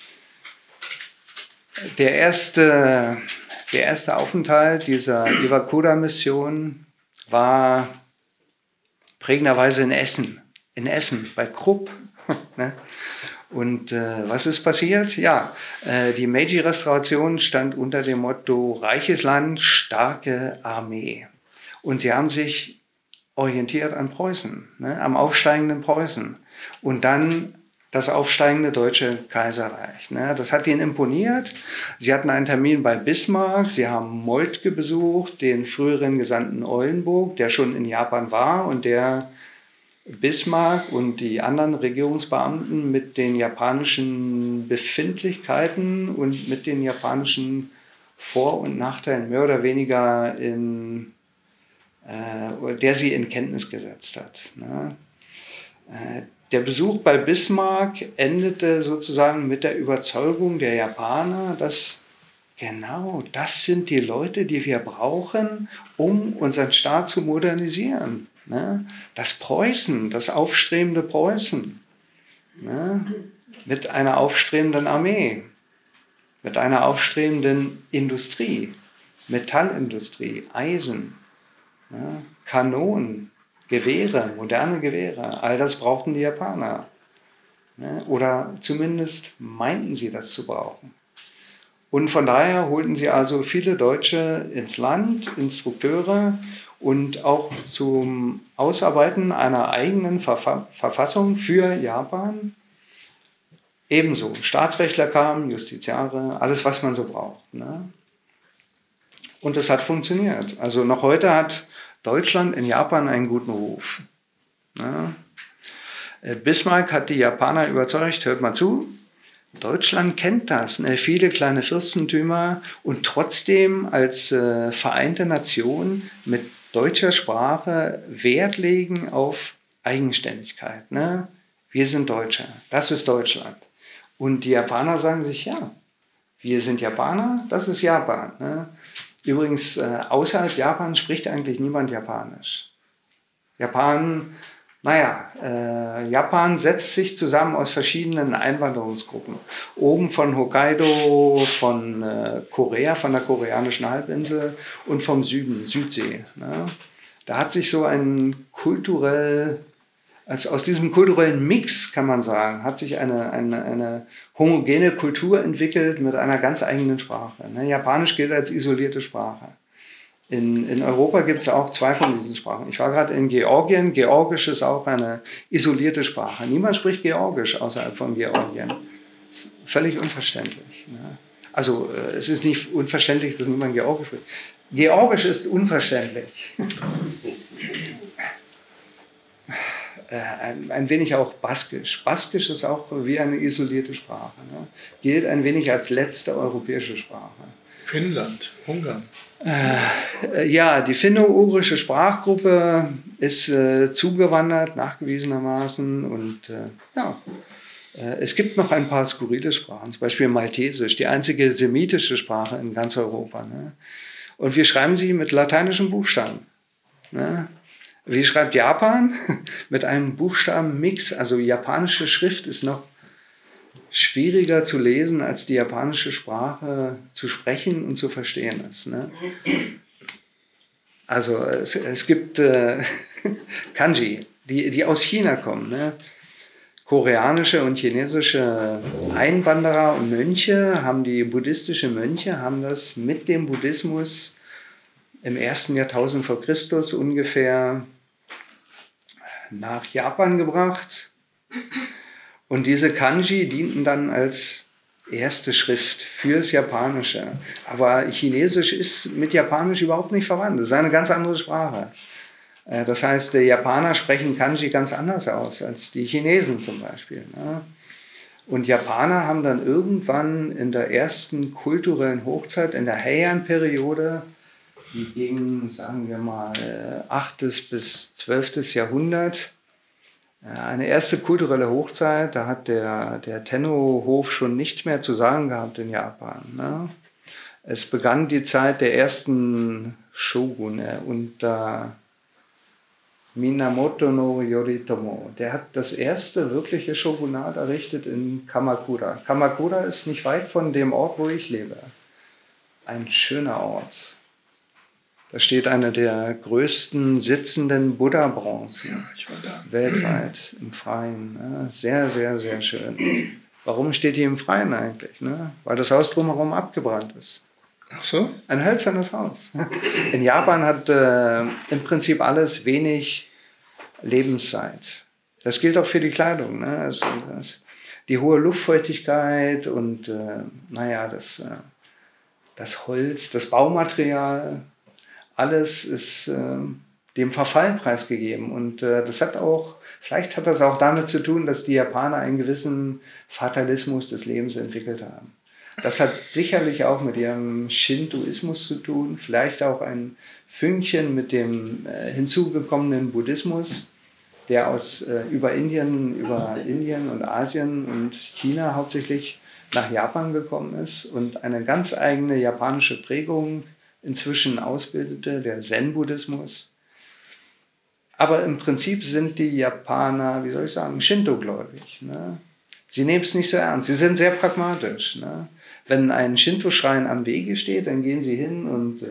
Der erste Aufenthalt dieser Iwakura-Mission war prägenderweise in Essen bei Krupp. Und was ist passiert? Ja, die Meiji-Restauration stand unter dem Motto reiches Land, starke Armee. Und sie haben sich orientiert an Preußen, am aufsteigenden Preußen. Und dann das aufsteigende Deutsche Kaiserreich. Das hat ihnen imponiert. Sie hatten einen Termin bei Bismarck. Sie haben Moltke besucht, den früheren Gesandten Eulenburg, der schon in Japan war und der Bismarck und die anderen Regierungsbeamten mit den japanischen Befindlichkeiten und mit den japanischen Vor- und Nachteilen mehr oder weniger der sie in Kenntnis gesetzt hat. Der Besuch bei Bismarck endete sozusagen mit der Überzeugung der Japaner, dass genau das sind die Leute, die wir brauchen, um unseren Staat zu modernisieren. Das Preußen, das aufstrebende Preußen, mit einer aufstrebenden Armee, mit einer aufstrebenden Industrie, Metallindustrie, Eisen, Kanonen, Gewehre, moderne Gewehre, all das brauchten die Japaner. Oder zumindest meinten sie das zu brauchen. Und von daher holten sie also viele Deutsche ins Land, Instrukteure, und auch zum Ausarbeiten einer eigenen Verfassung für Japan. Ebenso, Staatsrechtler kamen, Justiziare, alles, was man so braucht. Und es hat funktioniert. Also noch heute hat Deutschland in Japan einen guten Ruf. Bismarck hat die Japaner überzeugt, hört mal zu, Deutschland kennt das, viele kleine Fürstentümer und trotzdem als vereinte Nation mit deutscher Sprache Wert legen auf Eigenständigkeit. Wir sind Deutsche, das ist Deutschland. Und die Japaner sagen sich, ja, wir sind Japaner, das ist Japan. Übrigens, außerhalb Japans spricht eigentlich niemand Japanisch. Japan setzt sich zusammen aus verschiedenen Einwanderungsgruppen. Oben von Hokkaido, von Korea, von der koreanischen Halbinsel und vom Süden, Südsee. Da hat sich so aus diesem kulturellen Mix, kann man sagen, hat sich eine homogene Kultur entwickelt mit einer ganz eigenen Sprache. Japanisch gilt als isolierte Sprache. In Europa gibt es auch zwei von diesen Sprachen. Ich war gerade in Georgien. Georgisch ist auch eine isolierte Sprache. Niemand spricht Georgisch außerhalb von Georgien. Das ist völlig unverständlich. Also es ist nicht unverständlich, dass niemand Georgisch spricht. Georgisch ist unverständlich. Ein wenig auch Baskisch. Baskisch ist auch wie eine isolierte Sprache. Gilt ein wenig als letzte europäische Sprache. Finnland, Ungarn. Ja, die finno-ugrische Sprachgruppe ist zugewandert, nachgewiesenermaßen. Und ja, es gibt noch ein paar skurrile Sprachen, zum Beispiel Maltesisch, die einzige semitische Sprache in ganz Europa. Ne? Und wir schreiben sie mit lateinischen Buchstaben. Ne? Wie schreibt Japan? Mit einem Buchstabenmix. Also japanische Schrift ist noch schwieriger zu lesen, als die japanische Sprache zu sprechen und zu verstehen ist. Ne? Also es gibt Kanji, die aus China kommen. Ne? Koreanische und chinesische Einwanderer und Mönche buddhistische Mönche haben das mit dem Buddhismus im 1. Jahrtausend vor Christus ungefähr nach Japan gebracht. Und diese Kanji dienten dann als erste Schrift fürs Japanische. Aber Chinesisch ist mit Japanisch überhaupt nicht verwandt. Das ist eine ganz andere Sprache. Das heißt, die Japaner sprechen Kanji ganz anders aus als die Chinesen zum Beispiel. Und Japaner haben dann irgendwann in der ersten kulturellen Hochzeit, in der Heian-Periode, die ging, sagen wir mal, 8. bis 12. Jahrhundert, eine erste kulturelle Hochzeit. Da hat der Tenno-Hof schon nichts mehr zu sagen gehabt in Japan. Ne? Es begann die Zeit der ersten Shogune unter Minamoto no Yoritomo. Der hat das erste wirkliche Shogunat errichtet in Kamakura. Kamakura ist nicht weit von dem Ort, wo ich lebe. Ein schöner Ort. Da steht eine der größten sitzenden Buddha-Bronzen weltweit im Freien. Ne? Sehr, sehr, sehr schön. Warum steht die im Freien eigentlich? Ne? Weil das Haus drumherum abgebrannt ist. Ach so? Ein hölzernes Haus. In Japan hat im Prinzip alles wenig Lebenszeit. Das gilt auch für die Kleidung. Ne? Die hohe Luftfeuchtigkeit und das Holz, das Baumaterial, alles ist dem Verfall preisgegeben. Und vielleicht hat das auch damit zu tun, dass die Japaner einen gewissen Fatalismus des Lebens entwickelt haben. Das hat sicherlich auch mit ihrem Shintoismus zu tun, vielleicht auch ein Fünkchen mit dem hinzugekommenen Buddhismus, der über Indien und Asien und China hauptsächlich nach Japan gekommen ist und eine ganz eigene japanische Prägung inzwischen ausbildete, der Zen-Buddhismus. Aber im Prinzip sind die Japaner, wie soll ich sagen, Shinto-gläubig. Ne? Sie nehmen es nicht so ernst, sie sind sehr pragmatisch. Ne? Wenn ein Shinto-Schrein am Wege steht, dann gehen sie hin und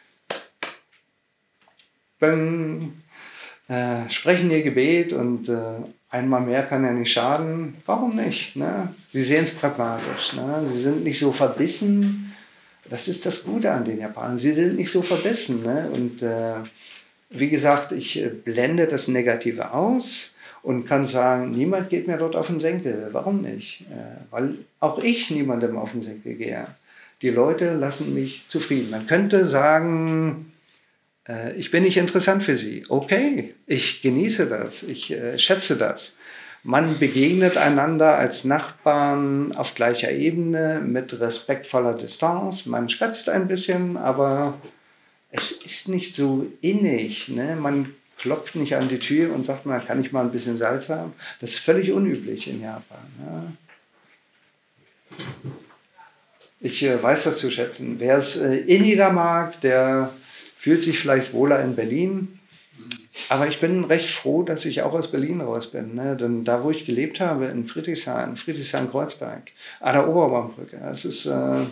sprechen ihr Gebet und einmal mehr kann ja nicht schaden. Warum nicht? Ne? Sie sehen es pragmatisch. Ne? Sie sind nicht so verbissen. Das ist das Gute an den Japanern. Sie sind nicht so verbissen. Ne? Und wie gesagt, ich blende das Negative aus und kann sagen, niemand geht mir dort auf den Senkel. Warum nicht? Weil auch ich niemandem auf den Senkel gehe. Die Leute lassen mich zufrieden. Man könnte sagen, ich bin nicht interessant für sie. Okay, ich genieße das, ich schätze das. Man begegnet einander als Nachbarn auf gleicher Ebene mit respektvoller Distanz. Man schwätzt ein bisschen, aber es ist nicht so innig. Ne? Man klopft nicht an die Tür und sagt mal, kann ich mal ein bisschen Salz haben? Das ist völlig unüblich in Japan. Ne? Ich weiß das zu schätzen. Wer es inniger mag, der fühlt sich vielleicht wohler in Berlin. Aber ich bin recht froh, dass ich auch aus Berlin raus bin. Ne? Denn da, wo ich gelebt habe, in Friedrichshain-Kreuzberg, an der Oberbaumbrücke, es ist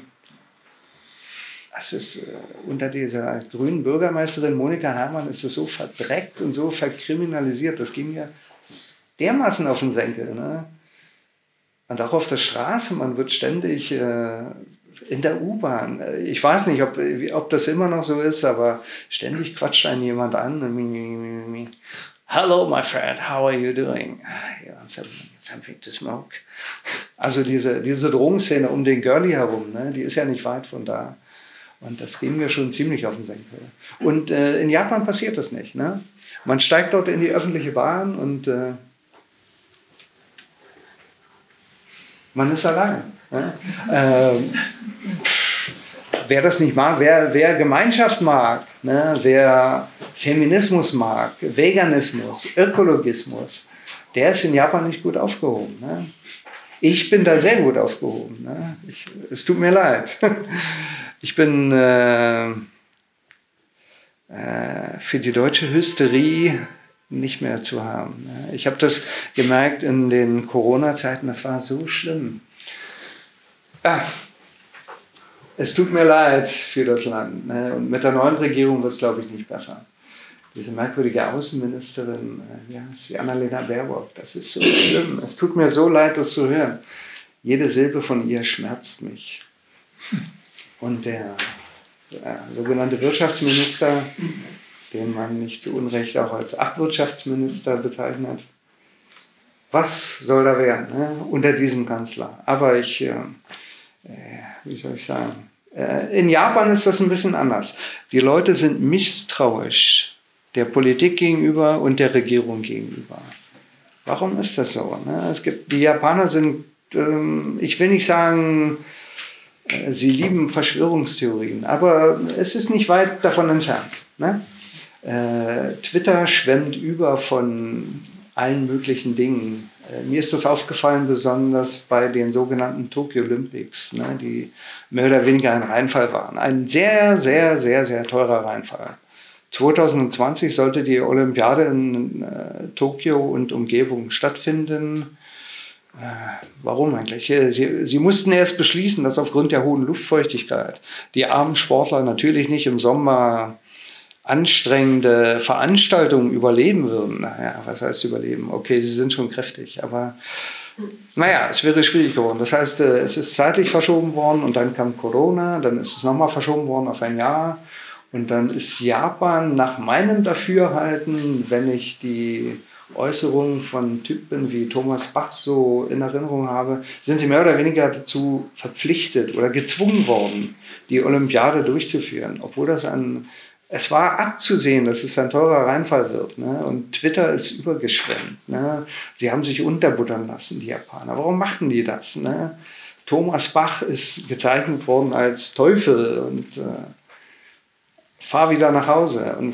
unter dieser grünen Bürgermeisterin Monika Herrmann ist es so verdreckt und so verkriminalisiert. Das ging mir dermaßen auf den Senkel. Ne? Und auch auf der Straße, man wird ständig in der U-Bahn. Ich weiß nicht, ob das immer noch so ist, aber ständig quatscht einen jemand an. Hello, my friend, how are you doing? You want something to smoke? Also diese Drogenszene um den Girlie herum, ne, die ist ja nicht weit von da. Und das ging mir schon ziemlich auf den Senkel. Und in Japan passiert das nicht. Ne? Man steigt dort in die öffentliche Bahn und man ist allein. Ne? wer das nicht mag, wer Gemeinschaft mag, ne, wer Feminismus mag, Veganismus, Ökologismus, der ist in Japan nicht gut aufgehoben. Ne? Ich bin da sehr gut aufgehoben. Ne? Es tut mir leid. Ich bin für die deutsche Hysterie nicht mehr zu haben. Ne? Ich habe das gemerkt in den Corona-Zeiten, das war so schlimm. Es tut mir leid für das Land. Ne? Und mit der neuen Regierung wird es, glaube ich, nicht besser. Diese merkwürdige Außenministerin, ja, ist die Annalena Baerbock, das ist so schlimm. Es tut mir so leid, das zu hören. Jede Silbe von ihr schmerzt mich. Und der sogenannte Wirtschaftsminister, den man nicht zu Unrecht auch als Abwirtschaftsminister bezeichnet, was soll da werden, ne? Unter diesem Kanzler? Aber wie soll ich sagen, in Japan ist das ein bisschen anders. Die Leute sind misstrauisch der Politik gegenüber und der Regierung gegenüber. Warum ist das so? Ne? Die Japaner sind, ich will nicht sagen, sie lieben Verschwörungstheorien, aber es ist nicht weit davon entfernt. Ne? Twitter schwemmt über von allen möglichen Dingen. Mir ist das aufgefallen, besonders bei den sogenannten Tokyo Olympics, ne, die mehr oder weniger ein Reinfall waren. Ein sehr, sehr, sehr, sehr teurer Reinfall. 2020 sollte die Olympiade in Tokio und Umgebung stattfinden. Warum eigentlich? Sie mussten erst beschließen, dass aufgrund der hohen Luftfeuchtigkeit die armen Sportler natürlich nicht im Sommer anstrengende Veranstaltungen überleben würden. Naja, was heißt überleben? Okay, sie sind schon kräftig, aber naja, es wäre schwierig geworden. Das heißt, es ist zeitlich verschoben worden und dann kam Corona, dann ist es nochmal verschoben worden auf ein Jahr und dann ist Japan nach meinem Dafürhalten, wenn ich die Äußerungen von Typen wie Thomas Bach so in Erinnerung habe, sind sie mehr oder weniger dazu verpflichtet oder gezwungen worden, die Olympiade durchzuführen, obwohl es war abzusehen, dass es ein teurer Reinfall wird. Ne? Und Twitter ist übergeschwemmt. Ne? Sie haben sich unterbuttern lassen, die Japaner. Warum machten die das? Ne? Thomas Bach ist gezeichnet worden als Teufel und fahr wieder nach Hause. Und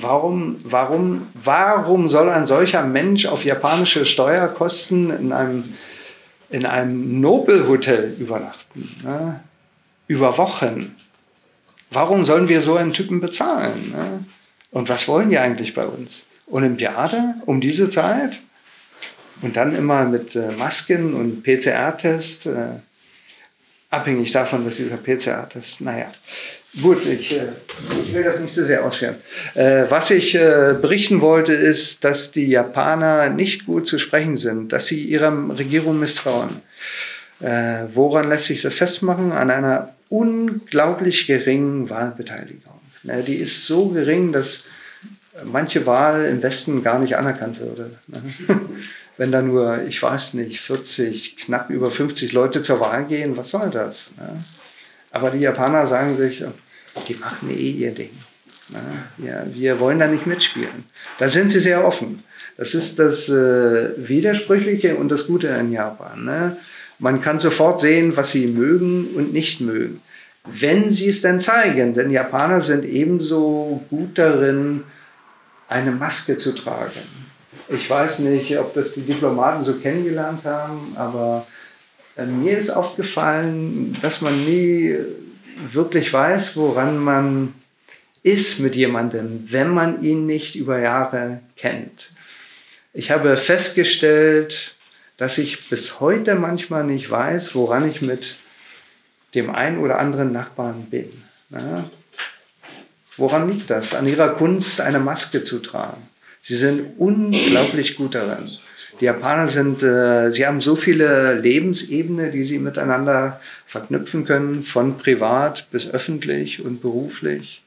warum soll ein solcher Mensch auf japanische Steuerkosten in einem Nobelhotel übernachten? Ne? Über Wochen. Warum sollen wir so einen Typen bezahlen? Ne? Und was wollen die eigentlich bei uns? Olympiade um diese Zeit? Und dann immer mit Masken und PCR-Test, abhängig davon, dass dieser PCR-Test, naja. Gut, ich will das nicht zu sehr ausführen. Was ich berichten wollte, ist, dass die Japaner nicht gut zu sprechen sind, dass sie ihrer Regierung misstrauen. Woran lässt sich das festmachen? An einer unglaublich geringen Wahlbeteiligung. Die ist so gering, dass manche Wahl im Westen gar nicht anerkannt würde. Wenn da nur, ich weiß nicht, 40, knapp über 50 Leute zur Wahl gehen, was soll das? Aber die Japaner sagen sich, die machen ihr Ding. Ja, wir wollen da nicht mitspielen. Da sind sie sehr offen. Das ist das Widersprüchliche und das Gute in Japan. Man kann sofort sehen, was sie mögen und nicht mögen. Wenn sie es denn zeigen, denn Japaner sind ebenso gut darin, eine Maske zu tragen. Ich weiß nicht, ob das die Diplomaten so kennengelernt haben, aber mir ist aufgefallen, dass man nie wirklich weiß, woran man ist mit jemandem, wenn man ihn nicht über Jahre kennt. Ich habe festgestellt, dass ich bis heute manchmal nicht weiß, woran ich mit dem einen oder anderen Nachbarn bin. Ja? Woran liegt das? An ihrer Kunst, eine Maske zu tragen. Sie sind unglaublich gut darin. Die Japaner sie haben so viele Lebensebenen, die sie miteinander verknüpfen können, von privat bis öffentlich und beruflich.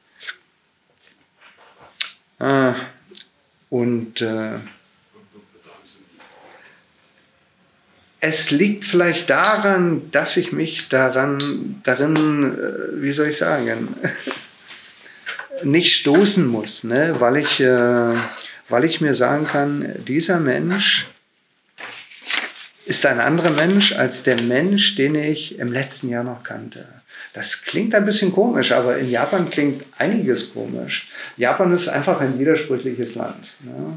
Es liegt vielleicht daran, dass ich mich darin, wie soll ich sagen, nicht stoßen muss, ne? Weil ich mir sagen kann, dieser Mensch ist ein anderer Mensch als der Mensch, den ich im letzten Jahr noch kannte. Das klingt ein bisschen komisch, aber in Japan klingt einiges komisch. Japan ist einfach ein widersprüchliches Land. Ne?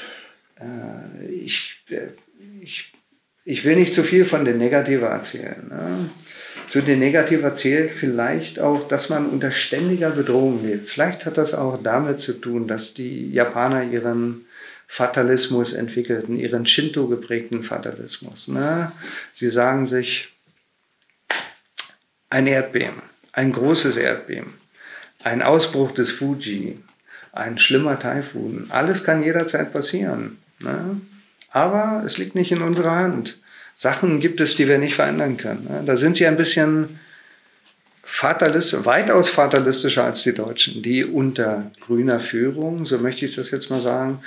Ich will nicht zu viel von den Negativen erzählen. Ne? Zu den Negativen zählt vielleicht auch, dass man unter ständiger Bedrohung lebt. Vielleicht hat das auch damit zu tun, dass die Japaner ihren Fatalismus entwickelten, ihren Shinto geprägten Fatalismus. Ne? Sie sagen sich, ein Erdbeben, ein großes Erdbeben, ein Ausbruch des Fuji, ein schlimmer Taifun, alles kann jederzeit passieren. Ne? Aber es liegt nicht in unserer Hand. Sachen gibt es, die wir nicht verändern können. Ne? Da sind sie ein bisschen weitaus fatalistischer als die Deutschen, die unter grüner Führung, so möchte ich das jetzt mal sagen,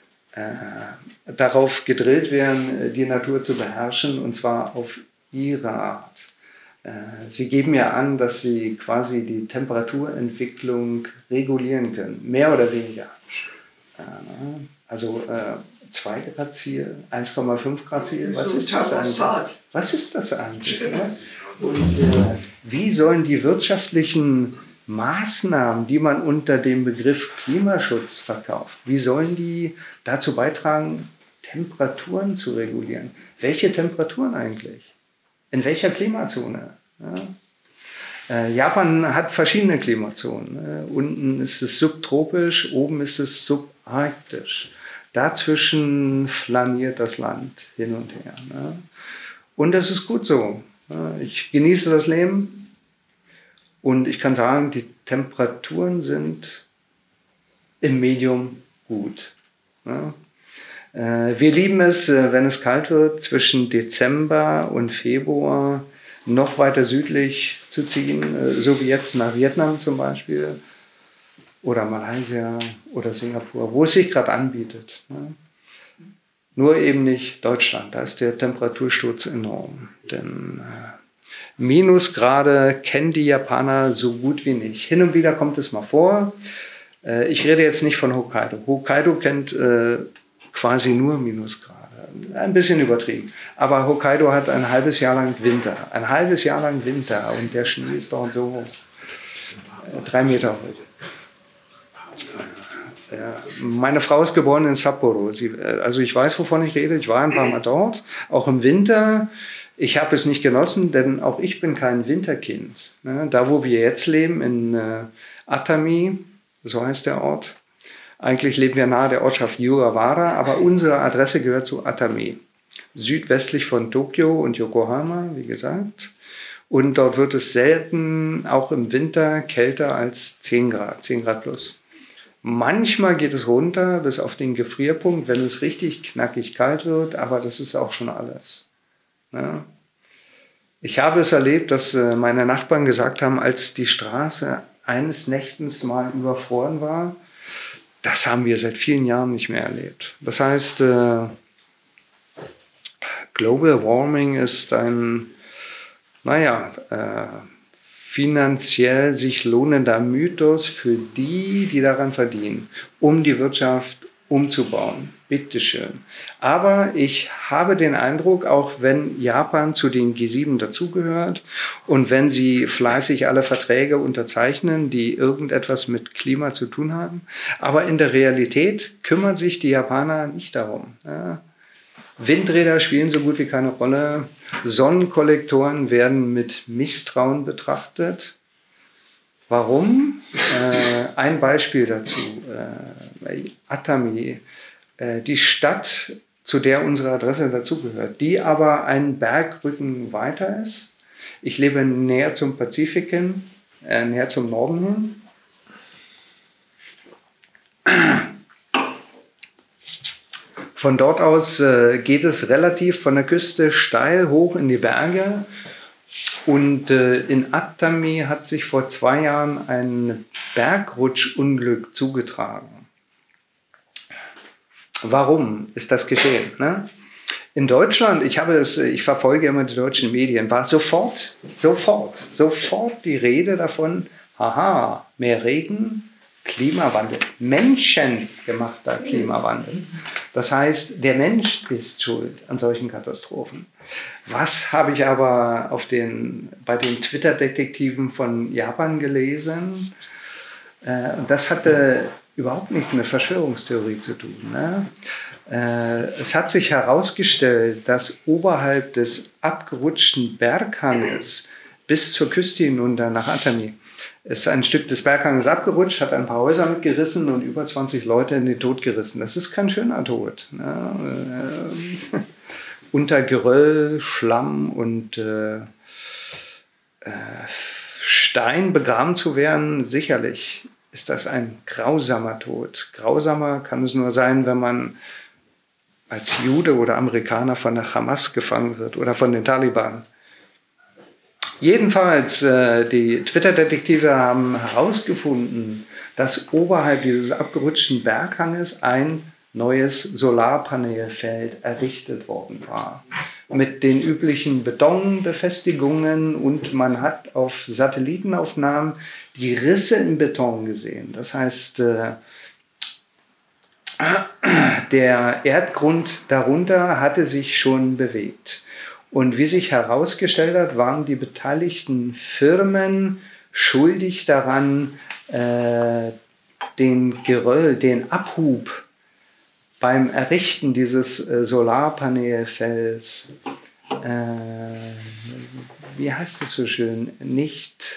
darauf gedrillt werden, die Natur zu beherrschen, und zwar auf ihre Art. Sie geben ja an, dass sie quasi die Temperaturentwicklung regulieren können, mehr oder weniger. Also 2 Grad Ziel, 1,5 Grad Ziel, was ist das eigentlich? Was ist das eigentlich? Und wie sollen die wirtschaftlichen Maßnahmen, die man unter dem Begriff Klimaschutz verkauft, wie sollen die dazu beitragen, Temperaturen zu regulieren? Welche Temperaturen eigentlich? In welcher Klimazone? Ja. Japan hat verschiedene Klimazonen. Unten ist es subtropisch, oben ist es subarktisch. Dazwischen flaniert das Land hin und her. Ne? Und das ist gut so. Ich genieße das Leben und ich kann sagen, die Temperaturen sind im Medium gut. Ne? Wir lieben es, wenn es kalt wird, zwischen Dezember und Februar noch weiter südlich zu ziehen, so wie jetzt nach Vietnam zum Beispiel oder Malaysia oder Singapur, wo es sich gerade anbietet. Ne? Nur eben nicht Deutschland, da ist der Temperatursturz enorm. Denn Minusgrade kennen die Japaner so gut wie nicht. Hin und wieder kommt es mal vor. Ich rede jetzt nicht von Hokkaido. Hokkaido kennt quasi nur Minusgrade. Ein bisschen übertrieben. Aber Hokkaido hat ein halbes Jahr lang Winter. Ein halbes Jahr lang Winter. Und der Schnee ist dort so 3 Meter hoch. Ja. Meine Frau ist geboren in Sapporo. Also ich weiß, wovon ich rede. Ich war ein paar Mal dort. Auch im Winter. Ich habe es nicht genossen, denn auch ich bin kein Winterkind. Da, wo wir jetzt leben, in Atami, so heißt der Ort. Eigentlich leben wir nahe der Ortschaft Yugawara, aber unsere Adresse gehört zu Atami, südwestlich von Tokio und Yokohama, wie gesagt. Und dort wird es selten, auch im Winter, kälter als 10 Grad, 10 Grad plus. Manchmal geht es runter bis auf den Gefrierpunkt, wenn es richtig knackig kalt wird, aber das ist auch schon alles. Ja. Ich habe es erlebt, dass meine Nachbarn gesagt haben, als die Straße eines Nächtens mal überfroren war, das haben wir seit vielen Jahren nicht mehr erlebt. Das heißt, Global Warming ist ein, finanziell sich lohnender Mythos für die, die daran verdienen, um die Wirtschaft umzubauen. Bitteschön. Aber ich habe den Eindruck, auch wenn Japan zu den G7 dazugehört und wenn sie fleißig alle Verträge unterzeichnen, die irgendetwas mit Klima zu tun haben, aber in der Realität kümmern sich die Japaner nicht darum. Ja. Windräder spielen so gut wie keine Rolle. Sonnenkollektoren werden mit Misstrauen betrachtet. Warum? Ein Beispiel dazu. Atami, die Stadt, zu der unsere Adresse dazugehört, die aber einen Bergrücken weiter ist. Ich lebe näher zum Pazifik hin, näher zum Norden hin. Von dort aus geht es relativ von der Küste steil hoch in die Berge. Und in Atami hat sich vor 2 Jahren ein Bergrutschunglück zugetragen. Warum ist das geschehen? Ne? In Deutschland, ich verfolge immer die deutschen Medien, war sofort die Rede davon, haha, mehr Regen, Klimawandel, menschengemachter Klimawandel. Das heißt, der Mensch ist schuld an solchen Katastrophen. Was habe ich aber bei den Twitter-Detektiven von Japan gelesen? Und das hatte überhaupt nichts mit Verschwörungstheorie zu tun. Ne? Es hat sich herausgestellt, dass oberhalb des abgerutschten Berghanges bis zur Küste hinunter nach Atami ist ein Stück des Berghanges abgerutscht, hat ein paar Häuser mitgerissen und über 20 Leute in den Tod gerissen. Das ist kein schöner Tod. Ne? Unter Geröll, Schlamm und Stein begraben zu werden, sicherlich ist das ein grausamer Tod. Grausamer kann es nur sein, wenn man als Jude oder Amerikaner von der Hamas gefangen wird oder von den Taliban. Jedenfalls, die Twitter-Detektive haben herausgefunden, dass oberhalb dieses abgerutschten Berghanges ein neues Solarpanelfeld errichtet worden war. Mit den üblichen Betonbefestigungen, und man hat auf Satellitenaufnahmen die Risse im Beton gesehen. Das heißt, der Erdgrund darunter hatte sich schon bewegt. Und wie sich herausgestellt hat, waren die beteiligten Firmen schuldig daran, den Abhub beim Errichten dieses Solarpanelfelds, wie heißt es so schön, nicht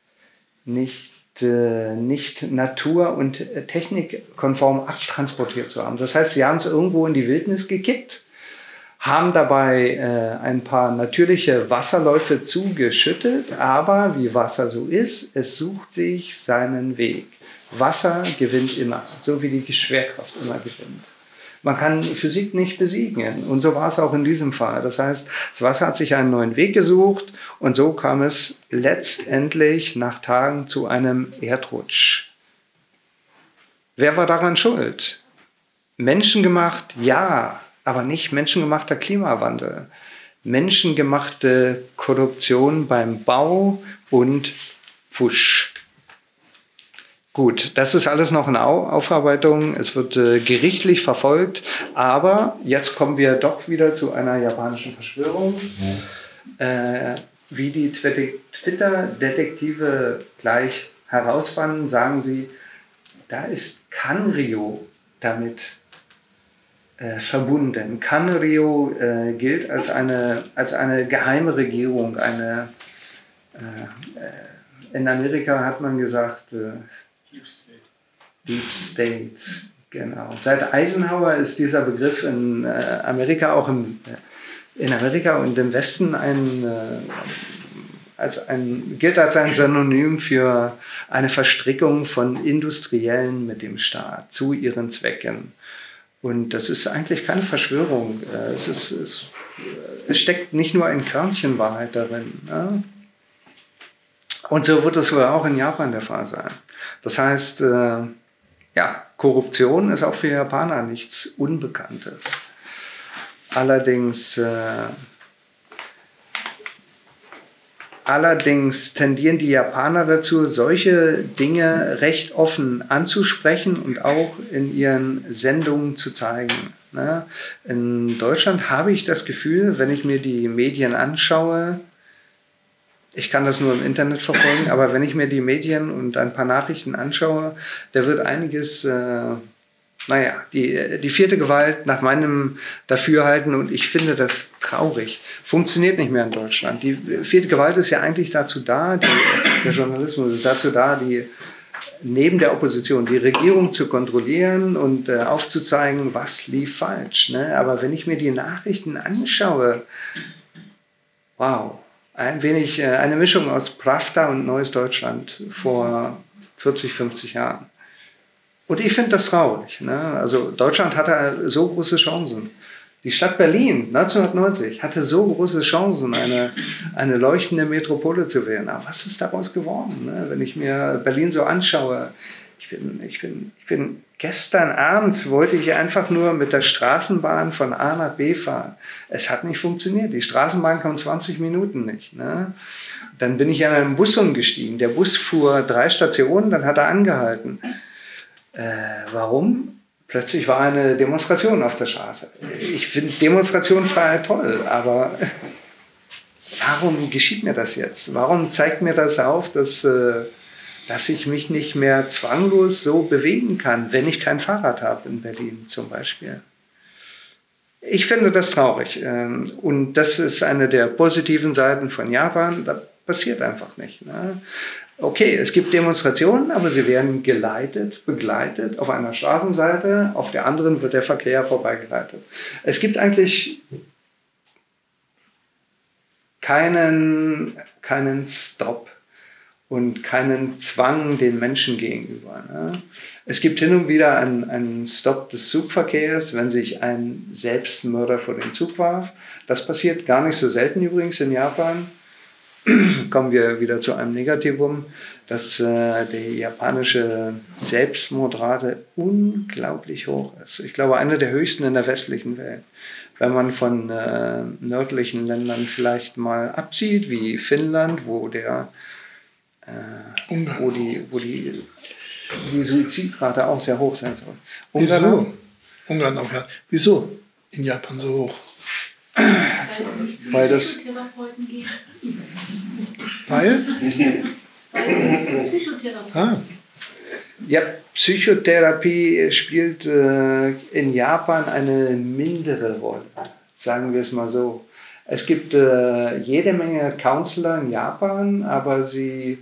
natur- und technikkonform abtransportiert zu haben. Das heißt, sie haben es irgendwo in die Wildnis gekippt, haben dabei ein paar natürliche Wasserläufe zugeschüttet, aber wie Wasser so ist, es sucht sich seinen Weg. Wasser gewinnt immer, so wie die Schwerkraft immer gewinnt. Man kann Physik nicht besiegen, und so war es auch in diesem Fall. Das heißt, das Wasser hat sich einen neuen Weg gesucht, und so kam es letztendlich nach Tagen zu einem Erdrutsch. Wer war daran schuld? Menschengemacht, ja, aber nicht menschengemachter Klimawandel. Menschengemachte Korruption beim Bau und Pfusch. Gut, das ist alles noch eine Aufarbeitung. Es wird gerichtlich verfolgt, aber jetzt kommen wir doch wieder zu einer japanischen Verschwörung. Wie die Twitter-Detektive gleich herausfanden, sagen sie, da ist Kanryo damit verbunden. Kanryo gilt als eine geheime Regierung. In Amerika hat man gesagt, Deep State, genau. Seit Eisenhower ist dieser Begriff in Amerika, auch in Amerika und im Westen gilt als ein Synonym für eine Verstrickung von Industriellen mit dem Staat zu ihren Zwecken. Und das ist eigentlich keine Verschwörung. Es steckt nicht nur ein Körnchen Wahrheit darin. Ne? Und so wird es wohl auch in Japan der Fall sein. Das heißt, Korruption ist auch für Japaner nichts Unbekanntes. Allerdings tendieren die Japaner dazu, solche Dinge recht offen anzusprechen und auch in ihren Sendungen zu zeigen. Ne? In Deutschland habe ich das Gefühl, wenn ich mir die Medien anschaue, ich kann das nur im Internet verfolgen, aber wenn ich mir die Medien und ein paar Nachrichten anschaue, da wird einiges, die vierte Gewalt nach meinem Dafürhalten, und ich finde das traurig, funktioniert nicht mehr in Deutschland. Die vierte Gewalt ist ja eigentlich dazu da, der Journalismus ist dazu da, neben der Opposition die Regierung zu kontrollieren und aufzuzeigen, was lief falsch. Ne? Aber wenn ich mir die Nachrichten anschaue, wow. Eine Mischung aus Pravda und Neues Deutschland vor 40, 50 Jahren. Und ich finde das traurig. Ne? Also Deutschland hatte so große Chancen. Die Stadt Berlin 1990 hatte so große Chancen, eine leuchtende Metropole zu werden. Aber was ist daraus geworden? Ne? Wenn ich mir Berlin so anschaue, gestern abends wollte ich einfach nur mit der Straßenbahn von A nach B fahren. Es hat nicht funktioniert. Die Straßenbahn kam 20 Minuten nicht. Ne? Dann bin ich in einen Bus umgestiegen. Der Bus fuhr 3 Stationen, dann hat er angehalten. Warum? Plötzlich war eine Demonstration auf der Straße. Ich finde Demonstrationsfreiheit toll, aber warum geschieht mir das jetzt? Warum zeigt mir das auf, dass ich mich nicht mehr zwanglos so bewegen kann, wenn ich kein Fahrrad habe in Berlin zum Beispiel? Ich finde das traurig. Und das ist eine der positiven Seiten von Japan. Das passiert einfach nicht. Ne? Okay, es gibt Demonstrationen, aber sie werden begleitet auf einer Straßenseite, auf der anderen wird der Verkehr vorbeigeleitet. Es gibt eigentlich keinen Stop und keinen Zwang den Menschen gegenüber. Ne? Es gibt hin und wieder einen Stopp des Zugverkehrs, wenn sich ein Selbstmörder vor den Zug warf. Das passiert gar nicht so selten übrigens in Japan. Kommen wir wieder zu einem Negativum, dass die japanische Selbstmordrate unglaublich hoch ist. Ich glaube, eine der höchsten in der westlichen Welt. Wenn man von nördlichen Ländern vielleicht mal absieht, wie Finnland, wo die Suizidrate auch sehr hoch sein soll. Wieso? Ungarn auch, ja. Wieso in Japan so hoch? Weil das Psychotherapeuten geben. Weil? Weil Psychotherapeuten. Ja, Psychotherapie spielt in Japan eine mindere Rolle, sagen wir es mal so. Es gibt jede Menge Counselor in Japan, aber sie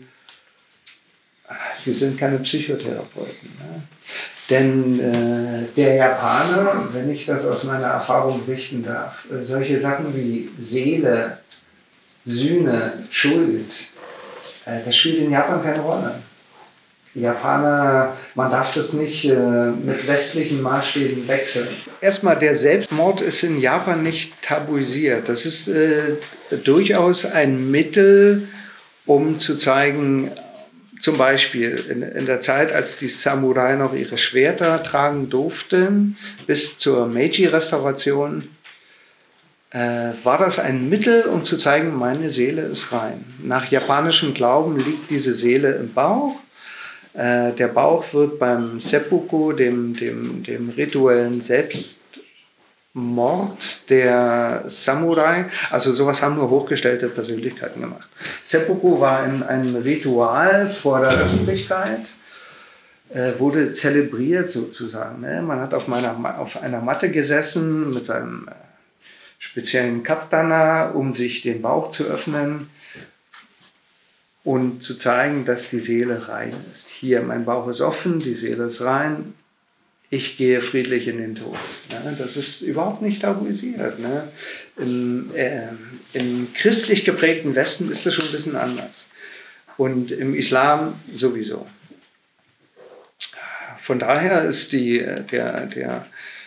sind keine Psychotherapeuten. Ne? Denn der Japaner, wenn ich das aus meiner Erfahrung berichten darf, solche Sachen wie Seele, Sühne, Schuld, das spielt in Japan keine Rolle. Die Japaner, man darf das nicht mit westlichen Maßstäben wechseln. Erstmal, der Selbstmord ist in Japan nicht tabuisiert. Das ist durchaus ein Mittel, um zu zeigen, zum Beispiel in der Zeit, als die Samurai noch ihre Schwerter tragen durften, bis zur Meiji-Restauration, war das ein Mittel, um zu zeigen, meine Seele ist rein. Nach japanischem Glauben liegt diese Seele im Bauch. Der Bauch wird beim Seppuku, dem rituellen Selbstmord der Samurai, also sowas haben nur hochgestellte Persönlichkeiten gemacht. Seppuku war ein Ritual vor der Öffentlichkeit, wurde zelebriert sozusagen. Ne? Man hat auf einer Matte gesessen mit seinem speziellen Katana, um sich den Bauch zu öffnen und zu zeigen, dass die Seele rein ist. Hier, mein Bauch ist offen, die Seele ist rein, ich gehe friedlich in den Tod. Ne? Das ist überhaupt nicht tabuisiert. Ne? Im christlich geprägten Westen ist das schon ein bisschen anders. Und im Islam sowieso. Von daher ist der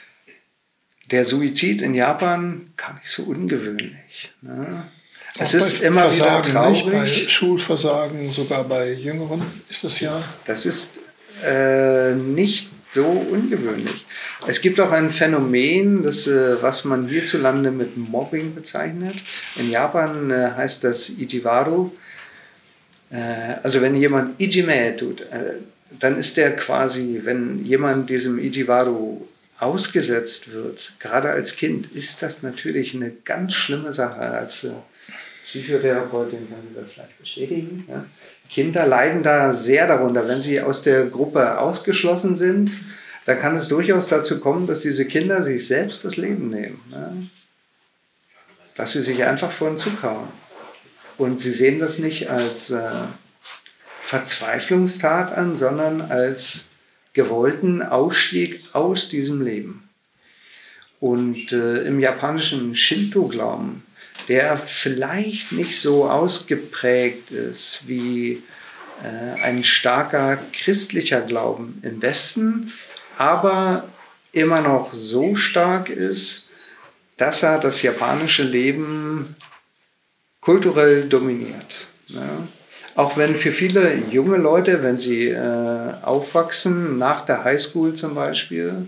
Suizid in Japan gar nicht so ungewöhnlich. Ne? Es ist immer wieder traurig. Nicht bei Schulversagen, sogar bei Jüngeren ist das ja. Das ist nicht so ungewöhnlich. Es gibt auch ein Phänomen, was man hierzulande mit Mobbing bezeichnet. In Japan heißt das Ijiwaru. Also wenn jemand Ijime tut, dann ist der quasi, wenn jemand diesem Ijiwaru ausgesetzt wird, gerade als Kind, ist das natürlich eine ganz schlimme Sache. Als Psychotherapeutin kann ich das gleich bestätigen. Ja. Kinder leiden da sehr darunter. Wenn sie aus der Gruppe ausgeschlossen sind, dann kann es durchaus dazu kommen, dass diese Kinder sich selbst das Leben nehmen. Ja. Dass sie sich einfach vor den Zug hauen. Und sie sehen das nicht als Verzweiflungstat an, sondern als gewollten Ausstieg aus diesem Leben. Und im japanischen Shinto-Glauben, der vielleicht nicht so ausgeprägt ist wie ein starker christlicher Glauben im Westen, aber immer noch so stark ist, dass er das japanische Leben kulturell dominiert. Ja. Auch wenn für viele junge Leute, wenn sie aufwachsen, nach der Highschool zum Beispiel,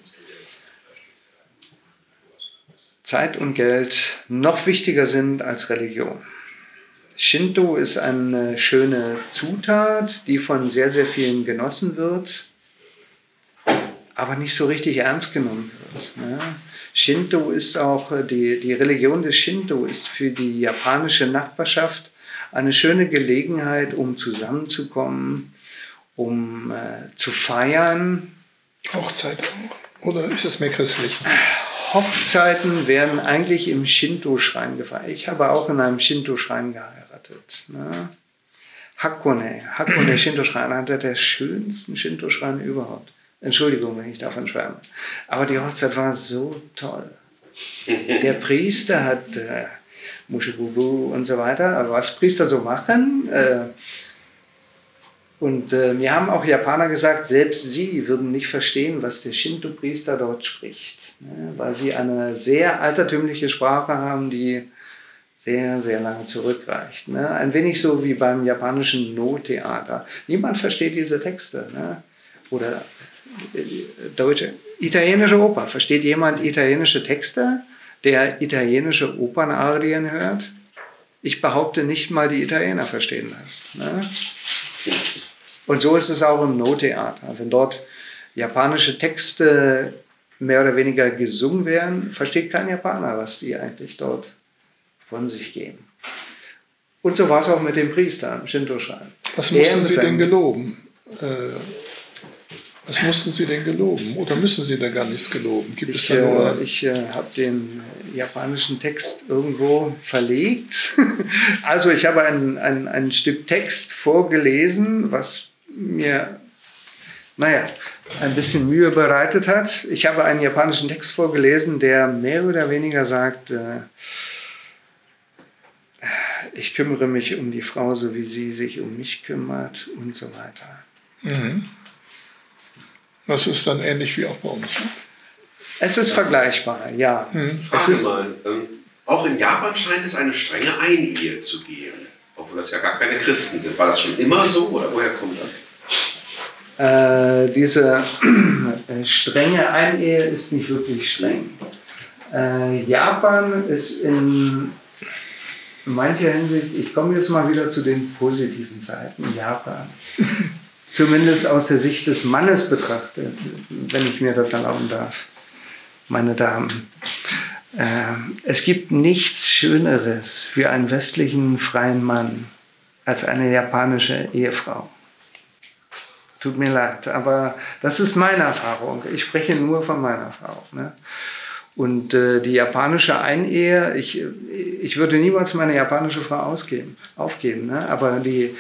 Zeit und Geld noch wichtiger sind als Religion. Shinto ist eine schöne Zutat, die von sehr, sehr vielen genossen wird. aber nicht so richtig ernst genommen wird. Ne? Shinto ist auch, die Religion des Shinto ist für die japanische Nachbarschaft eine schöne Gelegenheit, um zusammenzukommen, um zu feiern. Hochzeit auch? Oder ist das mehr christlich? Hochzeiten werden eigentlich im Shinto-Schrein gefeiert. Ich habe auch in einem Shinto-Schrein geheiratet. Ne? Hakone Shinto-Schrein, einer der schönsten Shinto-Schreine überhaupt. Entschuldigung, wenn ich davon schwärme. Aber die Hochzeit war so toll. Der Priester hat Mushibubu und so weiter, was Priester so machen. Und mir haben auch Japaner gesagt, selbst sie würden nicht verstehen, was der Shinto-Priester dort spricht. Ne? Weil sie eine sehr altertümliche Sprache haben, die sehr, sehr lange zurückreicht. Ne? Ein wenig so wie beim japanischen No-Theater. Niemand versteht diese Texte. Ne? Oder italienische Oper. Versteht jemand italienische Texte, der italienische Opernarien hört? Ich behaupte, nicht mal die Italiener verstehen das. Ne? Und so ist es auch im No-Theater. Wenn dort japanische Texte mehr oder weniger gesungen werden, versteht kein Japaner, was die eigentlich dort von sich geben. Und so war es auch mit dem Priester im Shinto-Schrein. Was mussten Sie denn geloben? Was mussten Sie denn geloben? Oder müssen Sie da gar nichts geloben? Gibt es da nur... Ich habe den japanischen Text irgendwo verlegt. Also ich habe ein Stück Text vorgelesen, was mir, ein bisschen Mühe bereitet hat. Ich habe einen japanischen Text vorgelesen, der mehr oder weniger sagt, ich kümmere mich um die Frau, so wie sie sich um mich kümmert und so weiter. Mhm. Das ist dann ähnlich wie auch bei uns. Ne? Es ist vergleichbar, ja. Frage mal, auch in Japan scheint es eine strenge Einehe zu geben, obwohl das ja gar keine Christen sind. War das schon immer so oder woher kommt das? Diese strenge Einehe ist nicht wirklich streng. Japan ist in mancher Hinsicht, ich komme jetzt mal wieder zu den positiven Seiten Japans. Zumindest aus der Sicht des Mannes betrachtet, wenn ich mir das erlauben darf, meine Damen. Es gibt nichts Schöneres für einen westlichen freien Mann als eine japanische Ehefrau. Tut mir leid, aber das ist meine Erfahrung. Ich spreche nur von meiner Erfahrung. Ne? Und die japanische Einehe, ich würde niemals meine japanische Frau aufgeben. Ne? Aber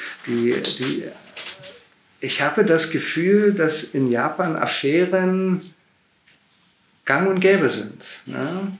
ich habe das Gefühl, dass in Japan Affären gang und gäbe sind. Ne?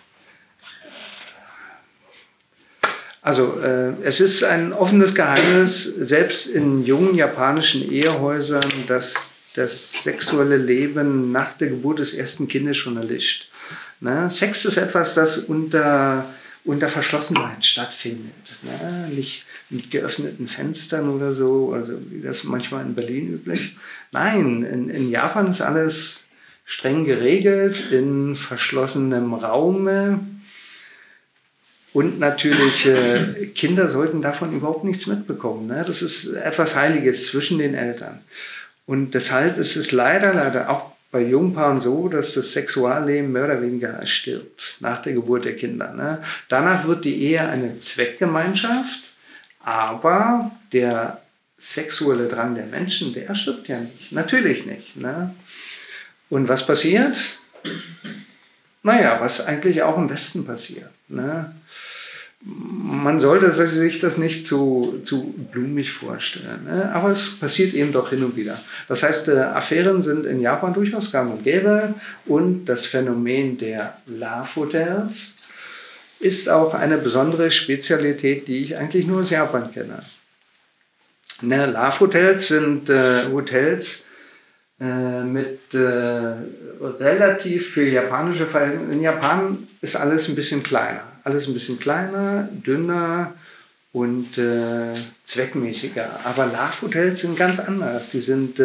Also es ist ein offenes Geheimnis, selbst in jungen japanischen Ehehäusern, dass das sexuelle Leben nach der Geburt des ersten Kindes schon erlischt. Ne? Sex ist etwas, das unter Verschlossenheit stattfindet. Ne? Nicht mit geöffneten Fenstern oder so, also wie das manchmal in Berlin üblich. Nein, in Japan ist alles streng geregelt, in verschlossenem Raume. Und natürlich, Kinder sollten davon überhaupt nichts mitbekommen. Ne? Das ist etwas Heiliges zwischen den Eltern. Und deshalb ist es leider auch bei Jungpaaren so, dass das Sexualleben mehr oder weniger stirbt nach der Geburt der Kinder. Ne? Danach wird die Ehe eine Zweckgemeinschaft, aber der sexuelle Drang der Menschen, der stirbt ja nicht. Natürlich nicht. Ne? Und was passiert? Naja, was eigentlich auch im Westen passiert. Ne? Man sollte sich das nicht zu blumig vorstellen, ne? Aber es passiert eben doch hin und wieder. Das heißt, Affären sind in Japan durchaus gang und gäbe und das Phänomen der Love Hotels ist auch eine besondere Spezialität, die ich eigentlich nur aus Japan kenne. Ne, Love Hotels sind Hotels mit relativ für japanische Verhältnisse. In Japan ist alles ein bisschen kleiner. Alles ein bisschen kleiner, dünner und zweckmäßiger. Aber Love Hotels sind ganz anders. Die sind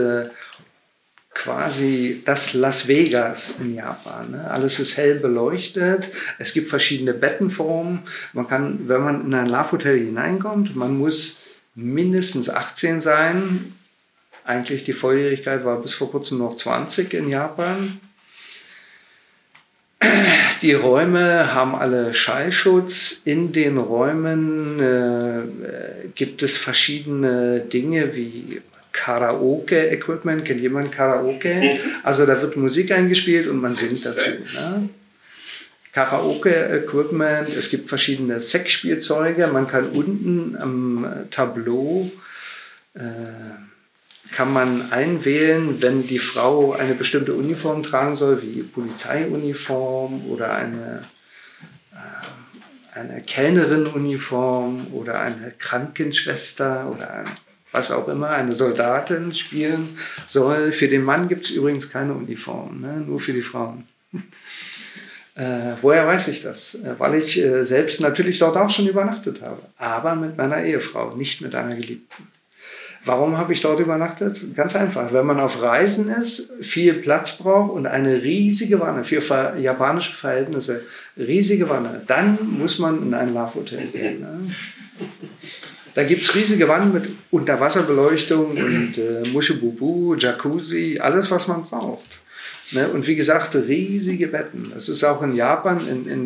quasi das Las Vegas in Japan. Ne? Alles ist hell beleuchtet. Es gibt verschiedene Bettenformen. Man kann, wenn man in ein Love Hotel hineinkommt, man muss mindestens 18 sein. Eigentlich die Volljährigkeit war bis vor kurzem noch 20 in Japan. Die Räume haben alle Schallschutz. In den Räumen gibt es verschiedene Dinge wie Karaoke-Equipment. Kennt jemand Karaoke? Also da wird Musik eingespielt und man singt dazu. Ne? Karaoke-Equipment, es gibt verschiedene Sexspielzeuge. Man kann unten am Tableau kann man einwählen, wenn die Frau eine bestimmte Uniform tragen soll, wie Polizeiuniform oder eine Kellnerin-Uniform oder eine Krankenschwester oder was auch immer, eine Soldatin spielen soll. Für den Mann gibt es übrigens keine Uniform, ne? Nur für die Frauen. Woher weiß ich das? Weil ich selbst natürlich dort auch schon übernachtet habe, aber mit meiner Ehefrau, nicht mit einer Geliebten. Warum habe ich dort übernachtet? Ganz einfach, wenn man auf Reisen ist, viel Platz braucht und eine riesige Wanne, für japanische Verhältnisse, riesige Wanne, dann muss man in ein Love-Hotel gehen. Ne? Da gibt es riesige Wannen mit Unterwasserbeleuchtung und Mushibubu, Jacuzzi, alles, was man braucht. Ne? Und wie gesagt, riesige Betten. Das ist auch in Japan in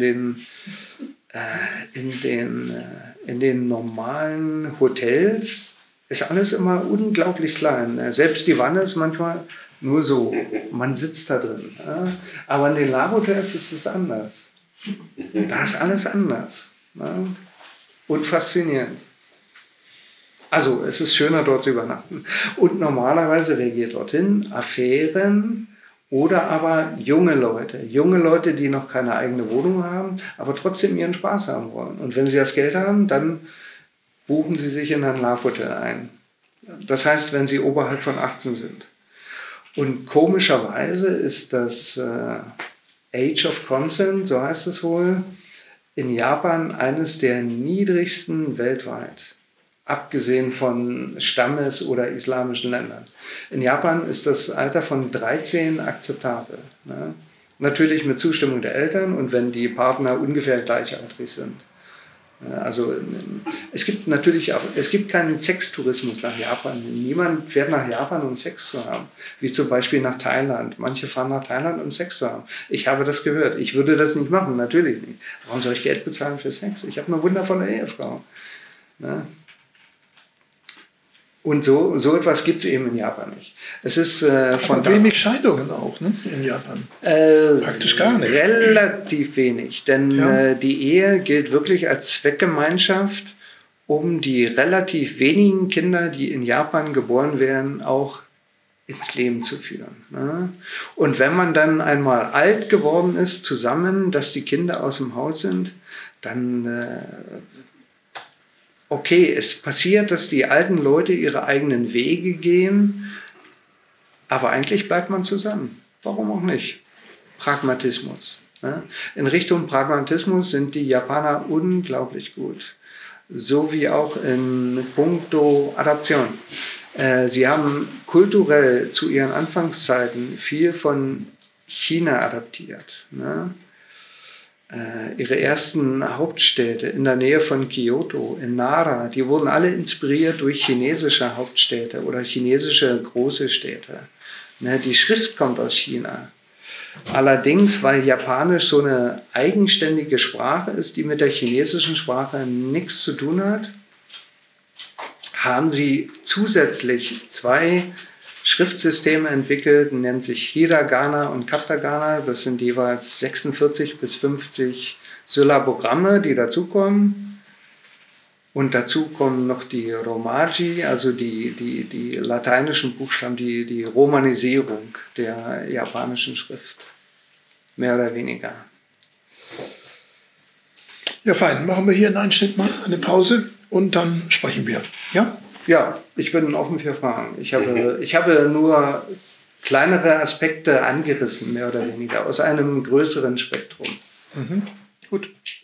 den normalen Hotels ist alles immer unglaublich klein. Selbst die Wanne ist manchmal nur so. Man sitzt da drin. Ja? Aber in den Love-Hotels ist es anders. Da ist alles anders. Ja? Und faszinierend. Also es ist schöner, dort zu übernachten. Und normalerweise, wer geht dorthin? Affären oder aber junge Leute, die noch keine eigene Wohnung haben, aber trotzdem ihren Spaß haben wollen. Und wenn sie das Geld haben, dann buchen sie sich in ein Love-Hotel ein. Das heißt, wenn sie oberhalb von 18 sind. Und komischerweise ist das Age of Consent, so heißt es wohl, in Japan eines der niedrigsten weltweit. Abgesehen von Stammes- oder islamischen Ländern. In Japan ist das Alter von 13 akzeptabel. Ne? Natürlich mit Zustimmung der Eltern und wenn die Partner ungefähr gleichaltrig sind. Also es gibt natürlich auch, es gibt keinen Sextourismus nach Japan. Niemand fährt nach Japan, um Sex zu haben. Wie zum Beispiel nach Thailand. Manche fahren nach Thailand, um Sex zu haben. Ich habe das gehört. Ich würde das nicht machen, natürlich nicht. Warum soll ich Geld bezahlen für Sex? Ich habe eine wundervolle Ehefrau. Ne? Und so etwas gibt es eben in Japan nicht. Es ist von wenig Scheidungen auch, ne? In Japan. Praktisch gar nicht. Relativ wenig, denn die Ehe gilt wirklich als Zweckgemeinschaft, um die relativ wenigen Kinder, die in Japan geboren werden, auch ins Leben zu führen. Ne? Und wenn man dann einmal alt geworden ist, zusammen, dass die Kinder aus dem Haus sind, dann okay, es passiert, dass die alten Leute ihre eigenen Wege gehen, aber eigentlich bleibt man zusammen. Warum auch nicht? Pragmatismus. Ne? In Richtung Pragmatismus sind die Japaner unglaublich gut. So wie auch in puncto Adaption. Sie haben kulturell zu ihren Anfangszeiten viel von China adaptiert. Ne? Ihre ersten Hauptstädte in der Nähe von Kyoto, in Nara, die wurden alle inspiriert durch chinesische Hauptstädte oder chinesische große Städte. Die Schrift kommt aus China. Allerdings, weil Japanisch so eine eigenständige Sprache ist, die mit der chinesischen Sprache nichts zu tun hat, haben sie zusätzlich zwei Schriftsysteme entwickelt, nennt sich Hiragana und Katakana. Das sind jeweils 46 bis 50 Syllabogramme, die dazukommen. Und dazu kommen noch die Romaji, also die lateinischen Buchstaben, die Romanisierung der japanischen Schrift. Mehr oder weniger. Ja, fein. Machen wir hier einen Einschnitt mal, eine Pause und dann sprechen wir. Ja? Ja, ich bin offen für Fragen. Ich habe nur kleinere Aspekte angerissen, mehr oder weniger, aus einem größeren Spektrum. Gut.